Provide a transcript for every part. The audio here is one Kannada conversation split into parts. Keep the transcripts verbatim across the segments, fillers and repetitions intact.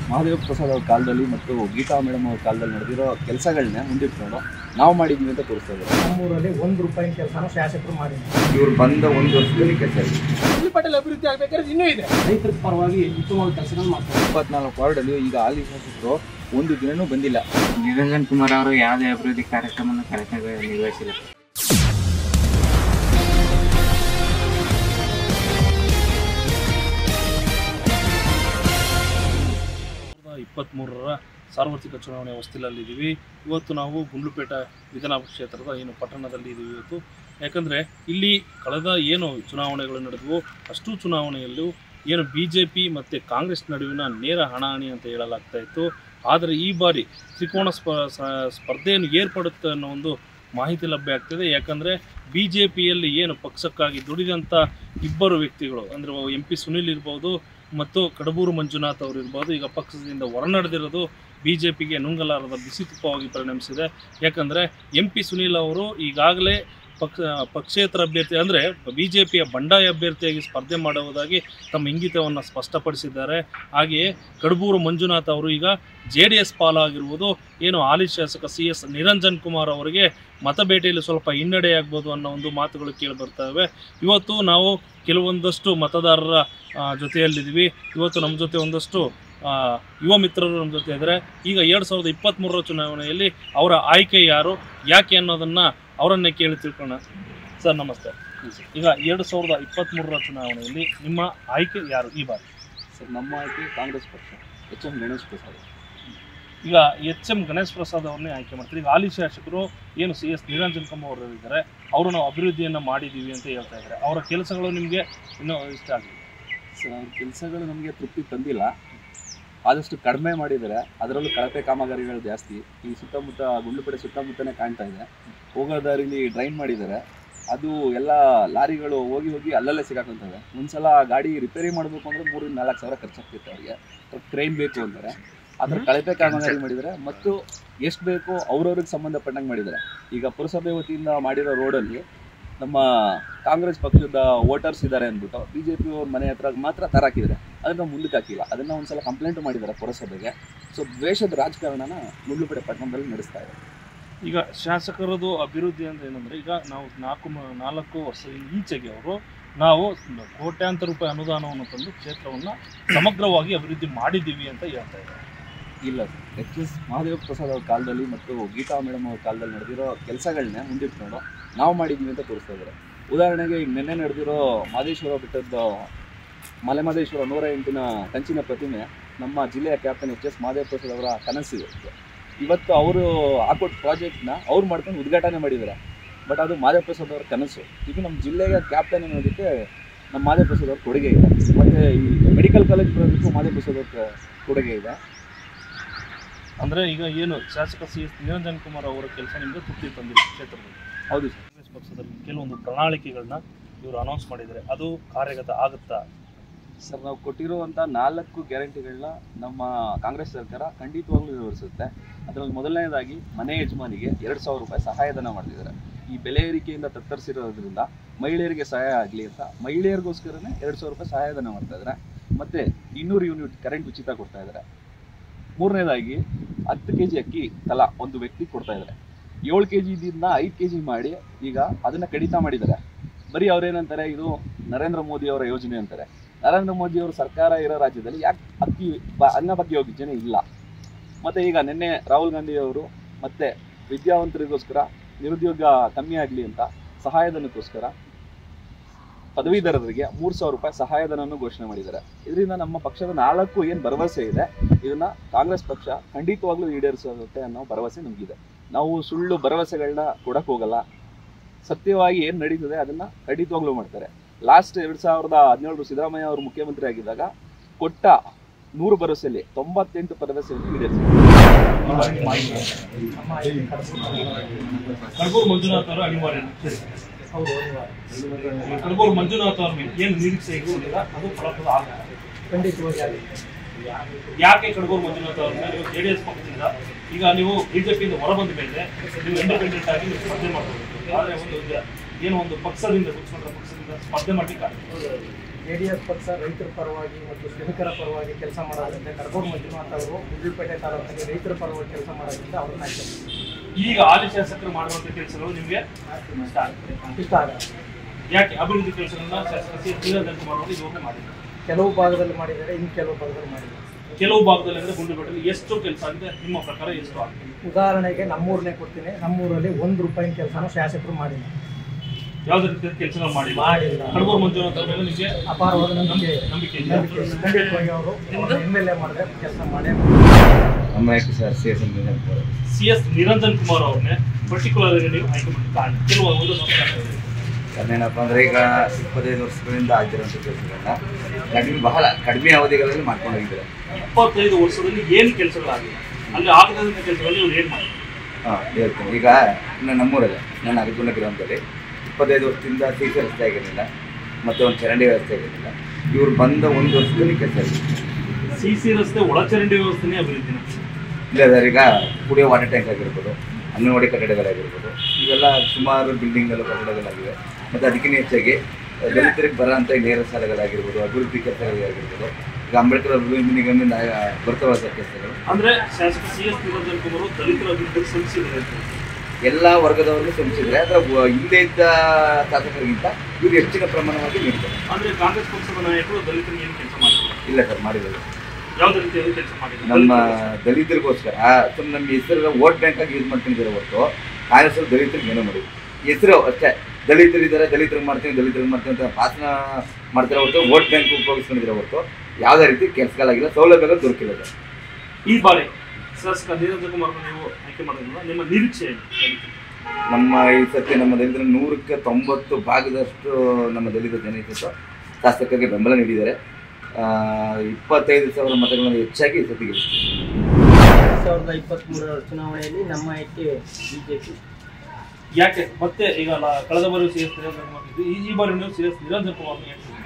ಮಹಾದೇವ ಪ್ರಸಾದ್ ಅವ್ರ ಕಾಲದಲ್ಲಿ ಮತ್ತು ಗೀತಾ ಮೇಡಮ್ ಅವ್ರ ಕಾಲದಲ್ಲಿ ನಡೆದಿರೋ ಕೆಲಸಗಳನ್ನ ಮುಂದಿಟ್ಕೊಂಡು ನಾವು ಮಾಡಿದ್ವಿ ಅಂತ ತೋರಿಸ್ತಾ ಇದ್ದಾರೆ. ನಮ್ಮೂರಲ್ಲಿ ಒಂದು ರೂಪಾಯಿ ಕೆಲಸನ ಶಾಸಕರು ಮಾಡಿದ್ರು. ಇವ್ರು ಬಂದ ಒಂದು ವರ್ಷದಲ್ಲಿ ಕೆಲಸ ಇದೆ. ಗುಂಡ್ಲುಪೇಟೆಯಲ್ಲಿ ಅಭಿವೃದ್ಧಿ ಆಗಬೇಕಾದ್ರೆ ಇನ್ನೂ ಇದೆ. ರೈತರ ಪರವಾಗಿ ಉತ್ತಮವಾದ ಕೆಲಸಗಳು ಮಾಡ್ತಾರೆ. ಇಪ್ಪತ್ನಾಲ್ಕು ವಾರ್ಡಲ್ಲಿ ಈಗ ಹಾಲಿ ಶಾಸಕರು ಒಂದು ದಿನನೂ ಬಂದಿಲ್ಲ. ನಿರಂಜನ್ ಕುಮಾರ್ ಅವರು ಯಾವುದೇ ಅಭಿವೃದ್ಧಿ ಕಾರ್ಯಕ್ರಮವನ್ನು ಕರೆಕ್ಟಾಗಿ ನಿರ್ವಹಿಸಿಲ್ಲ. ಇಪ್ಪತ್ತ್ಮೂರರ ಸಾರ್ವತ್ರಿಕ ಚುನಾವಣೆ ಹೊಸ್ತಿಲಲ್ಲಿದ್ದೀವಿ. ಇವತ್ತು ನಾವು ಗುಂಡ್ಲುಪೇಟೆ ವಿಧಾನಸಭಾ ಕ್ಷೇತ್ರದ ಏನು ಪಟ್ಟಣದಲ್ಲಿ ಇದ್ದೀವಿ ಇವತ್ತು. ಯಾಕಂದರೆ ಇಲ್ಲಿ ಕಳೆದ ಏನು ಚುನಾವಣೆಗಳು ನಡೆದವು ಅಷ್ಟು ಚುನಾವಣೆಯಲ್ಲೂ ಏನು ಬಿ ಜೆ ಪಿ ಮತ್ತು ಕಾಂಗ್ರೆಸ್ ನಡುವಿನ ನೇರ ಹಣಾಹಣಿ ಅಂತ ಹೇಳಲಾಗ್ತಾ ಇತ್ತು. ಆದರೆ ಈ ಬಾರಿ ತ್ರಿಕೋಣ ಸ್ಪ ಸ್ಪರ್ಧೆಯನ್ನು ಏರ್ಪಡುತ್ತೆ ಅನ್ನೋ ಒಂದು ಮಾಹಿತಿ ಲಭ್ಯ ಆಗ್ತದೆ. ಯಾಕಂದರೆ ಬಿ ಜೆ ಪಿಯಲ್ಲಿ ಏನು ಪಕ್ಷಕ್ಕಾಗಿ ದುಡಿದಂಥ ಇಬ್ಬರು ವ್ಯಕ್ತಿಗಳು ಅಂದರೆ ಎಂ ಪಿ ಸುನೀಲ್ ಇರ್ಬೋದು ಮತ್ತು ಕಡಬೂರು ಮಂಜುನಾಥ್ ಅವರು ಇರ್ಬೋದು, ಈಗ ಪಕ್ಷದಿಂದ ಹೊರನಡೆದಿರೋದು ಬಿ ಜೆ ಪಿಗೆ ನುಂಗಲಾರದ ಬಿಸಿ ತುಪ್ಪವಾಗಿ ಪರಿಣಮಿಸಿದೆ. ಯಾಕಂದರೆ ಎಂ ಪಿ ಸುನೀಲ್ ಅವರು ಈಗಾಗಲೇ ಪಕ್ಷ ಪಕ್ಷೇತರ ಅಭ್ಯರ್ಥಿ ಅಂದರೆ ಬಿ ಜೆ ಪಿಯ ಬಂಡಾಯ ಅಭ್ಯರ್ಥಿಯಾಗಿ ಸ್ಪರ್ಧೆ ಮಾಡುವುದಾಗಿ ತಮ್ಮ ಇಂಗಿತವನ್ನು ಸ್ಪಷ್ಟಪಡಿಸಿದ್ದಾರೆ. ಹಾಗೆಯೇ ಕಡಬೂರು ಮಂಜುನಾಥ್ ಅವರು ಈಗ ಜೆ ಡಿ ಎಸ್ ಪಾಲಾಗಿರುವುದು ಏನು ಹಾಲಿ ಶಾಸಕ ಸಿ ಎಸ್ ನಿರಂಜನ್ ಕುಮಾರ್ ಅವರಿಗೆ ಮತಬೇಟೆಯಲ್ಲಿ ಸ್ವಲ್ಪ ಹಿನ್ನಡೆಯಾಗ್ಬೋದು ಅನ್ನೋ ಒಂದು ಮಾತುಗಳು ಕೇಳಿಬರ್ತವೆ. ಇವತ್ತು ನಾವು ಕೆಲವೊಂದಷ್ಟು ಮತದಾರರ ಜೊತೆಯಲ್ಲಿದ್ದೀವಿ. ಇವತ್ತು ನಮ್ಮ ಜೊತೆ ಒಂದಷ್ಟು ಯುವ ಮಿತ್ರರು ನಮ್ಮ ಜೊತೆ ಇದ್ದಾರೆ. ಈಗ ಎರಡು ಸಾವಿರದ ಇಪ್ಪತ್ತ್ಮೂರರ ಚುನಾವಣೆಯಲ್ಲಿ ಅವರ ಆಯ್ಕೆ ಯಾರು, ಯಾಕೆ ಅನ್ನೋದನ್ನು ಅವರನ್ನೇ ಕೇಳಿ ತಿಳ್ಕೊಳ್ಳೋಣ. ಸರ್ ನಮಸ್ತೆ. ಈಗ ಎರಡು ಸಾವಿರದ ಇಪ್ಪತ್ತ್ಮೂರರ ಚುನಾವಣೆಯಲ್ಲಿ ನಿಮ್ಮ ಆಯ್ಕೆ ಯಾರು ಈ ಬಾರಿ? ಸರ್ ನಮ್ಮ ಆಯ್ಕೆ ಕಾಂಗ್ರೆಸ್ ಪಕ್ಷ, ಎಚ್ ಎಂ ಗಣೇಶ್ ಪ್ರಸಾದ್. ಈಗ ಎಚ್ ಎಂ ಗಣೇಶ್ ಪ್ರಸಾದ್ ಅವ್ರನ್ನೇ ಆಯ್ಕೆ ಮಾಡ್ತಾರೆ. ಈಗ ಹಾಲಿ ಶಾಸಕರು ಏನು ಸಿ ಎಸ್ ನಿರಂಜನ್ ಕುಮಾರ್ ಅವರು ಇದ್ದಾರೆ, ಅವರು ನಾವು ಅಭಿವೃದ್ಧಿಯನ್ನು ಮಾಡಿದ್ದೀವಿ ಅಂತ ಹೇಳ್ತಾ ಇದ್ದಾರೆ. ಅವರ ಕೆಲಸಗಳು ನಿಮಗೆ ಇನ್ನೂ ಇಷ್ಟ ಆಗಿದೆ? ಸರ್ ಅವ್ರ ಕೆಲಸಗಳು ನಮಗೆ ತೃಪ್ತಿ ತಂದಿಲ್ಲ, ಆದಷ್ಟು ಕಡಿಮೆ ಮಾಡಿದ್ದಾರೆ. ಅದರಲ್ಲೂ ಕಳಪೆ ಕಾಮಗಾರಿಗಳು ಜಾಸ್ತಿ. ಈ ಸುತ್ತಮುತ್ತ ಗುಂಡ್ಲುಪೇಟೆ ಸುತ್ತಮುತ್ತನೇ ಕಾಣ್ತಾ ಇದೆ. ಹೋಗೋ ದಾರಿಲಿ ಡ್ರೈನ್ ಮಾಡಿದ್ದಾರೆ, ಅದು ಎಲ್ಲ ಲಾರಿಗಳು ಹೋಗಿ ಹೋಗಿ ಅಲ್ಲಲ್ಲೇ ಸಿಗಾಕೊಂತವೆ. ಒಂದ್ಸಲ ಗಾಡಿ ರಿಪೇರಿ ಮಾಡಬೇಕು ಅಂದರೆ ಮೂರಿಂದ ನಾಲ್ಕು ಸಾವಿರ ಖರ್ಚಾಗ್ತಿತ್ತು ಅವರಿಗೆ. ಕ್ರೈಮ್ ಬೇಕು ಅಂತಾರೆ. ಅದರ ಕಳಪೆ ಕಾಮಗಾರಿ ಮಾಡಿದ್ದಾರೆ ಮತ್ತು ಎಷ್ಟು ಬೇಕೋ ಅವ್ರವ್ರಿಗೆ ಸಂಬಂಧಪಟ್ಟಂಗೆ ಮಾಡಿದ್ದಾರೆ. ಈಗ ಪುರಸಭೆ ವತಿಯಿಂದ ಮಾಡಿರೋ ರೋಡಲ್ಲಿ ನಮ್ಮ ಕಾಂಗ್ರೆಸ್ ಪಕ್ಷದ ವೋಟರ್ಸ್ ಇದ್ದಾರೆ ಅಂದ್ಬಿಟ್ಟು ಬಿ ಜೆ ಪಿ ಅವ್ರ ಮನೆ ಹತ್ರ ಮಾತ್ರ ತರಾಕಿದ್ದಾರೆ, ಅದನ್ನು ಮುಂದಕ್ಕೆ ಹಾಕಿಲ್ಲ. ಅದನ್ನು ಒಂದು ಸಲ ಕಂಪ್ಲೇಂಟ್ ಮಾಡಿದ್ದಾರೆ ಪುರಸಭೆಗೆ. ಸೊ ದ್ವೇಷದ ರಾಜಕಾರಣನ ಗುಂಡ್ಲುಪೇಟೆ ಪಟ್ಟಣದಲ್ಲಿ ನಡೆಸ್ತಾ ಇದೆ. ಈಗ ಶಾಸಕರದು ಅಭಿವೃದ್ಧಿ ಅಂದರೆ ಏನಂದರೆ, ಈಗ ನಾವು ನಾಲ್ಕು ನಾಲ್ಕು ವರ್ಷದಿಂದ ಈಚೆಗೆ ಅವರು ನಾವು ಕೋಟ್ಯಾಂತರ ರೂಪಾಯಿ ಅನುದಾನವನ್ನು ತಂದು ಕ್ಷೇತ್ರವನ್ನು ಸಮಗ್ರವಾಗಿ ಅಭಿವೃದ್ಧಿ ಮಾಡಿದ್ದೀವಿ ಅಂತ ಹೇಳ್ತಾ ಇದ್ದಾರೆ. ಇಲ್ಲ sir, H S Mahadeva Prasad ಅವ್ರ ಕಾಲದಲ್ಲಿ ಮತ್ತು ಗೀತಾ ಮೇಡಮ್ ಅವ್ರ ಕಾಲದಲ್ಲಿ ನಡೆದಿರೋ ಕೆಲಸಗಳನ್ನ ಮುಂದಿಟ್ಕೊಂಡು ನಾವು ಮಾಡಿದ್ವಿ ಅಂತ ತೋರಿಸ್ತಾ ಇದ್ದಾರೆ. ಉದಾಹರಣೆಗೆ ಈಗ ನಿನ್ನೆ ನಡೆದಿರೋ ಮಹದೇಶ್ವರ ಬೆಟ್ಟದ ಮಲೆಮಹದೇಶ್ವರ ನೂರ ಎಂಟಿನ ಕಂಚಿನ ಪ್ರತಿಮೆ ನಮ್ಮ ಜಿಲ್ಲೆಯ captain H S Mahadeva Prasad ಅವರ ಕನಸಿದೆ. ಇವತ್ತು ಅವರು ಹಾಕೊಟ್ಟ ಪ್ರಾಜೆಕ್ಟ್ನ ಅವ್ರು ಮಾಡ್ಕೊಂಡು ಉದ್ಘಾಟನೆ ಮಾಡಿದ್ದಾರೆ. ಬಟ್ ಅದು ಮಹಾದೇವ ಪ್ರಸಾದ್ ಅವರ ಕನಸು. ಇದು ನಮ್ಮ ಜಿಲ್ಲೆಯ ಕ್ಯಾಪ್ಟನ್ ಅನ್ನೋದಕ್ಕೆ ನಮ್ಮ ಮಹಾದೇವ ಪ್ರಸಾದ್ ಅವ್ರ ಕೊಡುಗೆ ಇದೆ. ಮತ್ತು ಈ ಮೆಡಿಕಲ್ ಕಾಲೇಜ್ ಬರೋದಕ್ಕೂ ಮಹಾದೇವ ಪ್ರಸಾದ್ ಅವ್ರ ಕೊಡುಗೆ ಇದೆ. ಅಂದರೆ ಈಗ ಏನು ಶಾಸಕ ಸಿ ಎಸ್ ನಿರಂಜನ್ ಕುಮಾರ್ ಅವರ ಕೆಲಸ ನಿಮಗೆ ತೃಪ್ತಿ ತಂದಿದೆ ಕ್ಷೇತ್ರದಲ್ಲಿ? ಹೌದು ಸರ್. ಕಾಂಗ್ರೆಸ್ ಪಕ್ಷದಲ್ಲಿ ಕೆಲವೊಂದು ಪ್ರಣಾಳಿಕೆಗಳನ್ನ ಇವರು ಅನೌನ್ಸ್ ಮಾಡಿದ್ದಾರೆ, ಅದು ಕಾರ್ಯಗತ ಆಗುತ್ತಾ? ಸರ್, ನಾವು ಕೊಟ್ಟಿರುವಂಥ ನಾಲ್ಕು ಗ್ಯಾರಂಟಿಗಳನ್ನ ನಮ್ಮ ಕಾಂಗ್ರೆಸ್ ಸರ್ಕಾರ ಖಂಡಿತವಾಗ್ಲೂ ನಿರ್ವಹಿಸುತ್ತೆ. ಅದರಲ್ಲಿ ಮೊದಲನೇದಾಗಿ ಮನೆ ಯಜಮಾನಿಗೆ ಎರಡು ಸಾವಿರ ರೂಪಾಯಿ ಸಹಾಯಧನ ಮಾಡ್ತಿದ್ದಾರೆ. ಈ ಬೆಲೆ ಏರಿಕೆಯಿಂದ ತತ್ತರಿಸಿರೋದ್ರಿಂದ ಮಹಿಳೆಯರಿಗೆ ಸಹಾಯ ಆಗಲಿ ಅಂತ ಮಹಿಳೆಯರಿಗೋಸ್ಕರನೇ ಎರಡು ಸಾವಿರ ರೂಪಾಯಿ ಸಹಾಯಧನ ಮಾಡ್ತಾಯಿದ್ದಾರೆ. ಮತ್ತು ಇನ್ನೂರು ಯೂನಿಟ್ ಕರೆಂಟ್ ಉಚಿತ ಕೊಡ್ತಾ ಇದ್ದಾರೆ. ಮೂರನೇದಾಗಿ ಹತ್ತು ಕೆ ಜಿ ಅಕ್ಕಿ ತಲಾ ಒಂದು ವ್ಯಕ್ತಿ ಕೊಡ್ತಾ ಇದ್ದಾರೆ. ಏಳು ಕೆ ಜಿದಿಂದ ಐದು ಕೆ ಜಿ ಮಾಡಿ ಈಗ ಅದನ್ನು ಕಡಿತ ಮಾಡಿದ್ದಾರೆ. ಬರೀ ಅವ್ರೇನಂತಾರೆ, ಇದು ನರೇಂದ್ರ ಮೋದಿ ಅವರ ಯೋಜನೆ ಅಂತಾರೆ. ನರೇಂದ್ರ ಮೋದಿ ಅವರ ಸರ್ಕಾರ ಇರೋ ರಾಜ್ಯದಲ್ಲಿ ಯಾಕೆ ಅಕ್ಕಿ ಬ ಅನ್ನ ಬಗ್ಗೆ ಯೋಜನೆ ಇಲ್ಲ? ಮತ್ತು ಈಗ ನಿನ್ನೆ ರಾಹುಲ್ ಗಾಂಧಿ ಅವರು ಮತ್ತೆ ವಿದ್ಯಾವಂತರಿಗೋಸ್ಕರ ನಿರುದ್ಯೋಗ ಕಮ್ಮಿ ಆಗಲಿ ಅಂತ ಸಹಾಯಧನಕ್ಕೋಸ್ಕರ ಪದವೀಧರರಿಗೆ ಮೂರು ಸಾವಿರ ರೂಪಾಯಿ ಸಹಾಯಧನವನ್ನು ಘೋಷಣೆ ಮಾಡಿದ್ದಾರೆ. ಇದರಿಂದ ನಮ್ಮ ಪಕ್ಷದ ನಾಲ್ಕು ಏನು ಭರವಸೆ ಇದೆ ಇದನ್ನು ಕಾಂಗ್ರೆಸ್ ಪಕ್ಷ ಖಂಡಿತವಾಗ್ಲೂ ಈಡೇರಿಸುತ್ತೆ ಅನ್ನೋ ಭರವಸೆ ನಮಗಿದೆ. ನಾವು ಸುಳ್ಳು ಭರವಸೆಗಳನ್ನ ಕೊಡಕ್ಕೆ ಹೋಗಲ್ಲ. ಸತ್ಯವಾಗಿ ಏನು ನಡೀತದೆ ಅದನ್ನು ಖಂಡಿತವಾಗ್ಲೂ ಮಾಡ್ತಾರೆ. ಲಾಸ್ಟ್ ಎರಡು ಸಾವಿರದ ಹದಿನೇಳರು ಸಿದ್ದರಾಮಯ್ಯ ಅವರು ಮುಖ್ಯಮಂತ್ರಿ ಆಗಿದ್ದಾಗ ಕೊಟ್ಟ ನೂರು ಭರವಸೆಯಲ್ಲಿ ತೊಂಬತ್ತೆಂಟು ಭರವಸೆಯನ್ನು ಈಡೇರಿಸಿದ್ದಾರೆ. ಕಡಬೂರು ಮಂಜುನಾಥ್ ಅವರು ಅನಿವಾರ್ಯ. ಕಡಬೂರು ಮಂಜುನಾಥ್ ಅವ್ರ ಮೇಲೆ ಏನು ನಿರೀಕ್ಷೆ ಇರುವುದಿಲ್ಲ, ಅದು ಫಲಪ್ರದ ಆಗುತ್ತೆ ಖಂಡಿತವಾಗಿ. ಯಾಕೆ ಕಡಬೂರು ಮಂಜುನಾಥ್ ಅವ್ರ ಮೇಲೆ ಜೆ ಡಿ ಎಸ್ ಪಕ್ಷದಿಂದ ಈಗ ನೀವು ಬಿಜೆಪಿಯಿಂದ ಹೊರಬಂದ ಮೇಲೆ ನೀವು ಇಂಡಿಪೆಂಡೆಂಟ್ ಆಗಿ ನೀವು ಸ್ಪರ್ಧೆ ಮಾಡಬಹುದು. ಆದರೆ ಒಂದು ಏನೋ ಒಂದು ಪಕ್ಷದಿಂದ ಕುತ್ಕೊಂಡ್ರ ಪಕ್ಷದಿಂದ ಸ್ಪರ್ಧೆ ಮಾಡ್ಲಿಕ್ಕೆ ಜೆ ಡಿ ಎಸ್ ಪಕ್ಷ ರೈತರ ಪರವಾಗಿ ಮತ್ತು ಶ್ರಮಿಕರ ಪರವಾಗಿ ಕೆಲಸ ಮಾಡೋದ್ರಿಂದ ಕಡಗೂರು ಮಂಜುನಾಥ್ ಅವರು ಗುಂಡ್ಲುಪೇಟೆ ತಾಲೂಕಿನಲ್ಲಿ ರೈತರ ಪರವಾಗಿ ಕೆಲಸ ಮಾಡೋದ್ರಿಂದ ಅವ್ರನ್ನ ಆಯ್ಕೆ ಈಗ ಹಾಲಿ ಶಾಸಕರು ಮಾಡುವಂಥ ಕೆಲಸಗಳು ನಿಮಗೆ ಇಷ್ಟ ಆಗುತ್ತೆ? ಇಷ್ಟ ಆಗಲ್ಲ. ಯಾಕೆ ಅಭಿವೃದ್ಧಿ ಕೆಲಸಗಳನ್ನ ಶಾಸಕ ಸಿ ಎಸ್ ನಿರಂಜನಕುಮಾರ್ ಅವರು ಇದುವರೆಗೂ ಮಾಡಿದ್ದಾರೆ? ಕೆಲವು ಭಾಗದಲ್ಲಿ ಮಾಡಿದ್ದಾರೆ, ಇನ್ನು ಕೆಲವು ಭಾಗದಲ್ಲಿ ಮಾಡಿದ್ದಾರೆ. ಕೆಲವು ಭಾಗದಲ್ಲಿ ಅಂದರೆ ಗುಂಡ್ಲುಪೇಟೆಯಲ್ಲಿ ಎಷ್ಟು ಕೆಲಸ ಆಗಿದೆ ನಿಮ್ಮ ಪ್ರಕಾರ? ಎಷ್ಟು ಆಗಿದೆ? ಉದಾಹರಣೆಗೆ ನಮ್ಮೂರನ್ನೇ ಕೊಡ್ತೀನಿ. ನಮ್ಮೂರಲ್ಲಿ ಒಂದು ರೂಪಾಯಿ ಕೆಲಸನೂ ಶಾಸಕರು ಮಾಡಿಲ್ಲ. ಯಾವುದೇ ರೀತಿಯ ಕೆಲಸಗಳು ಮಾಡಿಲ್ಲ. ಮಾಡಿಲ್ಲ. ಕಡಗೂರು ಮಂಜುನಾಥ್ ಮೇಲೆ ನಿಮಗೆ ಅಪಾರವಾದ ನಂಬಿಕೆ ನಂಬಿಕೆ ಇದೆ. ಖಂಡಿತವಾಗಿ ಅವರು ಎಮ್ ಎಲ್ ಎ ಮಾಡಿದ್ರೆ ಕೆಲಸ ಮಾಡೇ ನಮ್ಮ ಆಯ್ಕೆ sir C S Niranjankumar C S Niranjan Kumar ಅವ್ರನ್ನೇ ಪರ್ಟಿಕ್ಯುಲರ್ ಆಗಿ ನೀವು ಆಯ್ಕೆ ಮಾಡಿ ಕೆಲವು ಒಂದು ಏನಪ್ಪ ಅಂದರೆ ಈಗ ಇಪ್ಪತ್ತೈದು ವರ್ಷಗಳಿಂದ ಆಗಿರೋಂಥ ಕೆಲಸಗಳನ್ನ ಕಡಿಮೆ ಬಹಳ ಕಡಿಮೆ ಅವಧಿಗಳಲ್ಲಿ ಮಾಡ್ಕೊಂಡು ಹೋಗಿದ್ದಾರೆ. ಇಪ್ಪತ್ತೈದು ವರ್ಷದಲ್ಲಿ ಏನು ಕೆಲಸಗಳಾಗಿಲ್ಲ, ಅಲ್ಲಿ ಆಗದಂಥ ಕೆಲಸಗಳಲ್ಲಿ ನೀವು ಏನು ಮಾಡಿ? ಹಾಂ ಹೇಳ್ತೀನಿ. ಈಗ ನಾನು ನಮ್ಮೂರಲ್ಲೇ ನಾನು ಅರಗುಂಡ ಗ್ರಾಮದಲ್ಲಿ ಇಪ್ಪತ್ತೈದು ವರ್ಷದಿಂದ ಸಿ ಸಿ ರಸ್ತೆ ಆಗಿರಲಿಲ್ಲ, ಮತ್ತು ಒಂದು ಚರಂಡಿ ವ್ಯವಸ್ಥೆ ಆಗಿರಲಿಲ್ಲ. ಇವ್ರು ಬಂದ ಒಂದು ವರ್ಷದಲ್ಲಿ ಕೆಲಸ ಆಗಿದೆ. ಸಿ ಸಿ ರಸ್ತೆ ಒಳಚರಂಡಿ ವ್ಯವಸ್ಥೆನೇ ಅಭಿವೃದ್ಧಿ ಇಲ್ಲ ಸರ್, ಈಗ ಕುಡಿಯೋ ವಾಟರ್ ಟ್ಯಾಂಕ್ ಆಗಿರ್ಬೋದು, ಅಂಗನವಾಡಿ ಕಟ್ಟಡಗಳಾಗಿರ್ಬೋದು, ಇವೆಲ್ಲ ಸುಮಾರು ಬಿಲ್ಡಿಂಗ್ಗಳು ಕಟ್ಟಡಗಳಾಗಿವೆ. ಮತ್ತು ಅದಕ್ಕಿಂತ ಹೆಚ್ಚಾಗಿ ದಲಿತರಿಗೆ ಬರೋಂಥ ನೇರ ಸಾಲಗಳಾಗಿರ್ಬೋದು, ಅಭಿವೃದ್ಧಿ ಕೆಲಸಗಳಾಗಿರ್ಬೋದು, ಈಗ ಅಂಬೇಡ್ಕರ್ ಅಭಿವೃದ್ಧಿ ನಿಗಮದಿಂದ ಬರ್ತವಾದ ಕೆಲಸಗಳು. ಅಂದರೆ ಶಾಸಕ ಸಿ ಎಸ್ ನಿರಂಜನ್ ಕುಮಾರ್ ಅವರು ದಲಿತರ ಅಭಿವೃದ್ಧಿಗೆ ಶ್ರಮಿಸಿದ್ದಾರೆ. ಎಲ್ಲ ವರ್ಗದವರನ್ನು ಶ್ರಮಿಸಿದರೆ ಅದರ ಹಿಂದೆ ಇದ್ದ ಶಾಸಕರಿಗಿಂತ ಇವರು ಹೆಚ್ಚಿನ ಪ್ರಮಾಣವಾಗಿ ನೀಡ್ತಾರೆ. ಅಂದರೆ ಕಾಂಗ್ರೆಸ್ ಪಕ್ಷದ ನಾಯಕರು ದಲಿತರಿಗೆ ಏನು ಕೆಲಸ ಮಾಡಿದ್ರು? ಇಲ್ಲ ಸರ್, ಮಾಡಿದ್ದಾರೆ. ಯಾವುದೇ ರೀತಿಯಾದ ಕೆಲಸ ಮಾಡಿದ್ರು? ನಮ್ಮ ದಲಿತರಿಗೋಸ್ಕರ ಸುಮ್ಮನೆ ನಮ್ಮ ಹೆಸರು ವೋಟ್ ಬ್ಯಾಂಕ್ ಆಗಿ ಯೂಸ್ ಮಾಡ್ಕೊಂಡಿದ್ದಾರೆ ಹೊರತು ಕಾಂಗ್ರೆಸ್ ದಲಿತರಿಗೆ ಏನೋ ಮಾಡಿದ್ರು. ಹೆಸರು ಅಷ್ಟೇ, ದಲಿತರಿದ್ದಾರೆ, ದಲಿತರಿಗೆ ಮಾಡ್ತೀನಿ, ದಲಿತರಿಗೆ ಮಾಡ್ತೀನಿ ಅಂತ ಭಾಷಣ ಮಾಡ್ತಾರೆ ಹೊರತು ವೋಟ್ ಬ್ಯಾಂಕ್ ಉಪಯೋಗಿಸ್ಕೊಂಡಿದ್ದಾರೆ ಹೊರತು ಯಾವುದೇ ರೀತಿ ಕೆಲಸಗಳಾಗಿಲ್ಲ, ಸೌಲಭ್ಯಗಳು ದೊರಕಿಲ್ಲ ಸರ್. ಈ ಬಾರಿ ಶಾಸಕ ನಿರಂಜನ್ ಕುಮಾರ್ ನೀವು ಆಯ್ಕೆ ಮಾಡೋದ್ರಿಂದ ನಿಮ್ಮ ನಿರೀಕ್ಷೆ ಏನು? ನಮ್ಮ ಈ ಸತಿ ನಮ್ಮ ದಲಿತರ ನೂರಕ್ಕೆ ತೊಂಬತ್ತು ಭಾಗದಷ್ಟು ನಮ್ಮ ದಲಿತ ಜನತೆ ಶಾಸಕರಿಗೆ ಬೆಂಬಲ ನೀಡಿದ್ದಾರೆ. ಇಪ್ಪತ್ತೈದು ಸಾವಿರ ಮತಗಳನ್ನು ಹೆಚ್ಚಾಗಿ ಈ ಸತಿ ಗೆಲ್ಲಿಸಿದ್ದಾರೆ. ಎರಡ್ ಸಾವಿರದ ಇಪ್ಪತ್ತ್ಮೂರರ ಚುನಾವಣೆಯಲ್ಲಿ ನಮ್ಮ ಆಯ್ಕೆ ಬಿಜೆಪಿ. ಯಾಕೆ ಮತ್ತೆ ಈಗ ಕಳೆದ ಬಾರಿ ಸಿ ಎಸ್ ನಿರಂಜನ್ ಕುಮಾರ್ ಇದ್ದು, ಈ ಬಾರಿ ನೀವು ಸಿ ಎಸ್ ನಿರಂಜನ್ ಕುಮಾರ್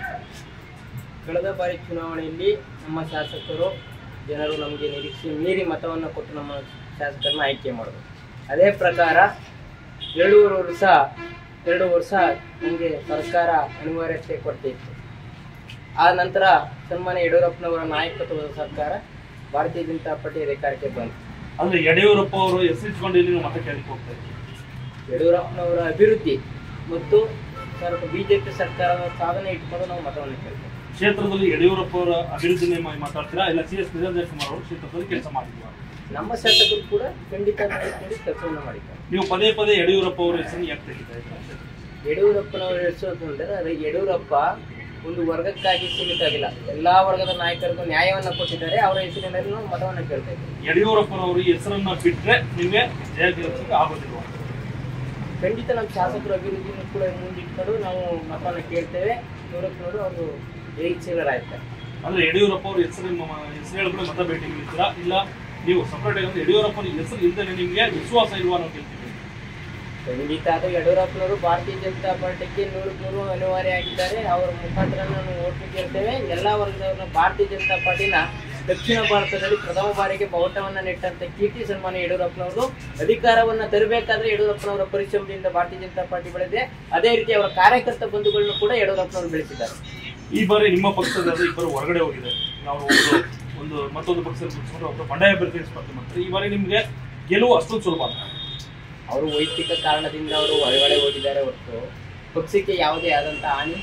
ಕಳೆದ ಬಾರಿ ಚುನಾವಣೆಯಲ್ಲಿ ನಮ್ಮ ಶಾಸಕರು ಜನರು ನಮಗೆ ನಿರೀಕ್ಷೆ ಮೀರಿ ಮತವನ್ನು ಕೊಟ್ಟು ನಮ್ಮ ಶಾಸಕರನ್ನ ಆಯ್ಕೆ ಮಾಡೋದು. ಅದೇ ಪ್ರಕಾರ ಎರಡೂವರೆ ವರ್ಷ ಎರಡು ವರ್ಷ ನಮಗೆ ಸರ್ಕಾರ ಅನಿವಾರ್ಯತೆ ಕೊಟ್ಟಿತ್ತು. ಆ ನಂತರ ಸನ್ಮಾನ್ಯ ಯಡಿಯೂರಪ್ಪನವರ ನಾಯಕತ್ವದ ಸರ್ಕಾರ ಭಾರತೀಯ ಜನತಾ ಪಾರ್ಟಿ ಅಧಿಕಾರಕ್ಕೆ ಬಂತು. ಅಂದ್ರೆ ಯಡಿಯೂರಪ್ಪ ಅವರು ಹೆಸರಿಸಿಕೊಂಡು ಇಲ್ಲಿ ಮತ ಕೇಳಲಿಕ್ಕೆ ಹೋಗ್ತಾ ಇದ್ದಾರೆ. ಯಡಿಯೂರಪ್ಪನವರ ಅಭಿವೃದ್ಧಿ ಮತ್ತು ಸ್ವಲ್ಪ ಬಿಜೆಪಿ ಸರ್ಕಾರದ ಸಾಧನೆ ಇಟ್ಕೊಂಡು ನಾವು ಮತವನ್ನು ಕೇಳ್ತೇವೆ. ಕ್ಷೇತ್ರದಲ್ಲಿ ಯಡಿಯೂರಪ್ಪ ಅವರ ಅಭಿವೃದ್ಧಿ ಮಾತಾಡ್ತೀರಾ ಇಲ್ಲ ಸಿ ಎಸ್ ನಿರಂಜನ್ ಕುಮಾರ್ ಅವರು ಕ್ಷೇತ್ರದಲ್ಲಿ ಕೆಲಸ ಮಾಡಿದ್ರು? ನಮ್ಮ ಶಾಸಕರು ಕೂಡ ಖಂಡಿತ ಕೆಲಸವನ್ನು ಮಾಡಿದ್ದಾರೆ. ನೀವು ಪದೇ ಪದೇ ಯಡಿಯೂರಪ್ಪ ಅವರ ಹೆಸರನ್ನು ಯಾಕೆ ತೆಗಿತಾ ಇದ್ದಾರೆ? ಯಡಿಯೂರಪ್ಪನವರ ಹೆಸರು ಅಂದ್ರೆ ಅದು ಯಡಿಯೂರಪ್ಪ ಒಂದು ವರ್ಗಕ್ಕಾಗಿ ಸೀಮಿತ ಆಗಿಲ್ಲ, ಎಲ್ಲಾ ವರ್ಗದ ನಾಯಕರಿಗೂ ನ್ಯಾಯವನ್ನು ಕೊಟ್ಟಿದ್ದಾರೆ. ಅವರ ಹೆಸರಿನಲ್ಲಿ ನಾವು ಮತವನ್ನು ಕೇಳ್ತಾ ಇದ್ದೇವೆ. ಯಡಿಯೂರಪ್ಪನವರು ಈ ಹೆಸರನ್ನ ಬಿಟ್ಟರೆ ನಿಮಗೆ ಜಯ ಗೆಲ್ಲಿಸಕ್ಕೆ ಆಗೋದಿಲ್ಲ? ಖಂಡಿತ ನಮ್ಮ ಶಾಸಕರ ಅಭಿವೃದ್ಧಿಯನ್ನು ಕೂಡ ಮುಂದಿಟ್ಟುಕೊಂಡು ನಾವು ಮತವನ್ನು ಕೇಳ್ತೇವೆ. ಯಡಿಯೂರಪ್ಪನವರು ಅವರು ಜಯಿಸರಾಯ್ತಾರೆ. ಅಂದ್ರೆ ಯಡಿಯೂರಪ್ಪ ಅವ್ರ ಹೆಸರಿನ ಹೆಸರು ಹೇಳಿದ್ರೆ ಮತ ಭೇಟಿ ನೀಡ್ತೀರಾ ಇಲ್ಲ ನೀವು ಸಪರೇಟ್ ಆಗಿ ಯಡಿಯೂರಪ್ಪನ ಹೆಸರು ಇಲ್ಲದೆ ನಿಮಗೆ ವಿಶ್ವಾಸ ಇಲ್ವಾ ನಾವು ಕೇಳ್ತೀವಿ? ಖಂಡಿತ ಅದು ಯಡಿಯೂರಪ್ಪನವರು ಭಾರತೀಯ ಜನತಾ ಪಾರ್ಟಿಗೆ ನೂರಕ್ಕೆ ನೂರು ಅನಿವಾರ್ಯ ಆಗಿದ್ದಾರೆ. ಅವರ ಮುಖಾಂತರ ನಾವು ಓಟ್ ಕೇಳ್ತೇವೆ. ಎಲ್ಲ ವರ್ಗದವ್ರನ್ನ ಭಾರತೀಯ ಜನತಾ ಪಾರ್ಟಿನ ದಕ್ಷಿಣ ಭಾರತದಲ್ಲಿ ಪ್ರಥಮ ಬಾರಿಗೆ ಬಾವುಟವನ್ನ ನೆಟ್ಟಂತ ಕೀರ್ತಿ ಸನ್ಮಾನ್ಯ ಯಡಿಯೂರಪ್ಪನವರು. ಅಧಿಕಾರವನ್ನ ತರಬೇಕಾದ್ರೆ ಯಡಿಯೂರಪ್ಪನವರ ಪರಿಶ್ರಮದಿಂದ ಭಾರತೀಯ ಜನತಾ ಪಾರ್ಟಿ ಬೆಳೆದಿದೆ. ಅದೇ ರೀತಿ ಅವರ ಕಾರ್ಯಕರ್ತ ಬಂಧುಗಳನ್ನು ಕೂಡ ಯಡಿಯೂರಪ್ಪನವರು ಬೆಳೆಸಿದ್ದಾರೆ. ಈ ಬಾರಿ ನಿಮ್ಮ ಪಕ್ಷದ ಇಬ್ಬರು ಹೊರಗಡೆ ಹೋಗಿದೆ, ನಾವು ಒಂದು ಒಂದು ಮತ್ತೊಂದು ಪಕ್ಷದಲ್ಲಿ ಕೂತ್ಕೊಂಡು ಒಬ್ಬರು ಬಂಡಾಯ ಅಭ್ಯರ್ಥಿ ಸ್ಪರ್ಧೆ ಮಾಡ್ತಾರೆ. ಈ ಬಾರಿ ನಿಮಗೆ ಗೆಲುವು ಅಷ್ಟೊಂದು ಸುಲಭ ಅಲ್ಲ. ಅವರು ವೈಯಕ್ತಿಕ ಕಾರಣದಿಂದ ಅವರು ಹೊರಗಡೆ ಹೋಗಿದ್ದಾರೆ ಹೊರತು ಪಕ್ಷಕ್ಕೆ ಯಾವುದೇ ಆದಂತಹ ಹಾನಿ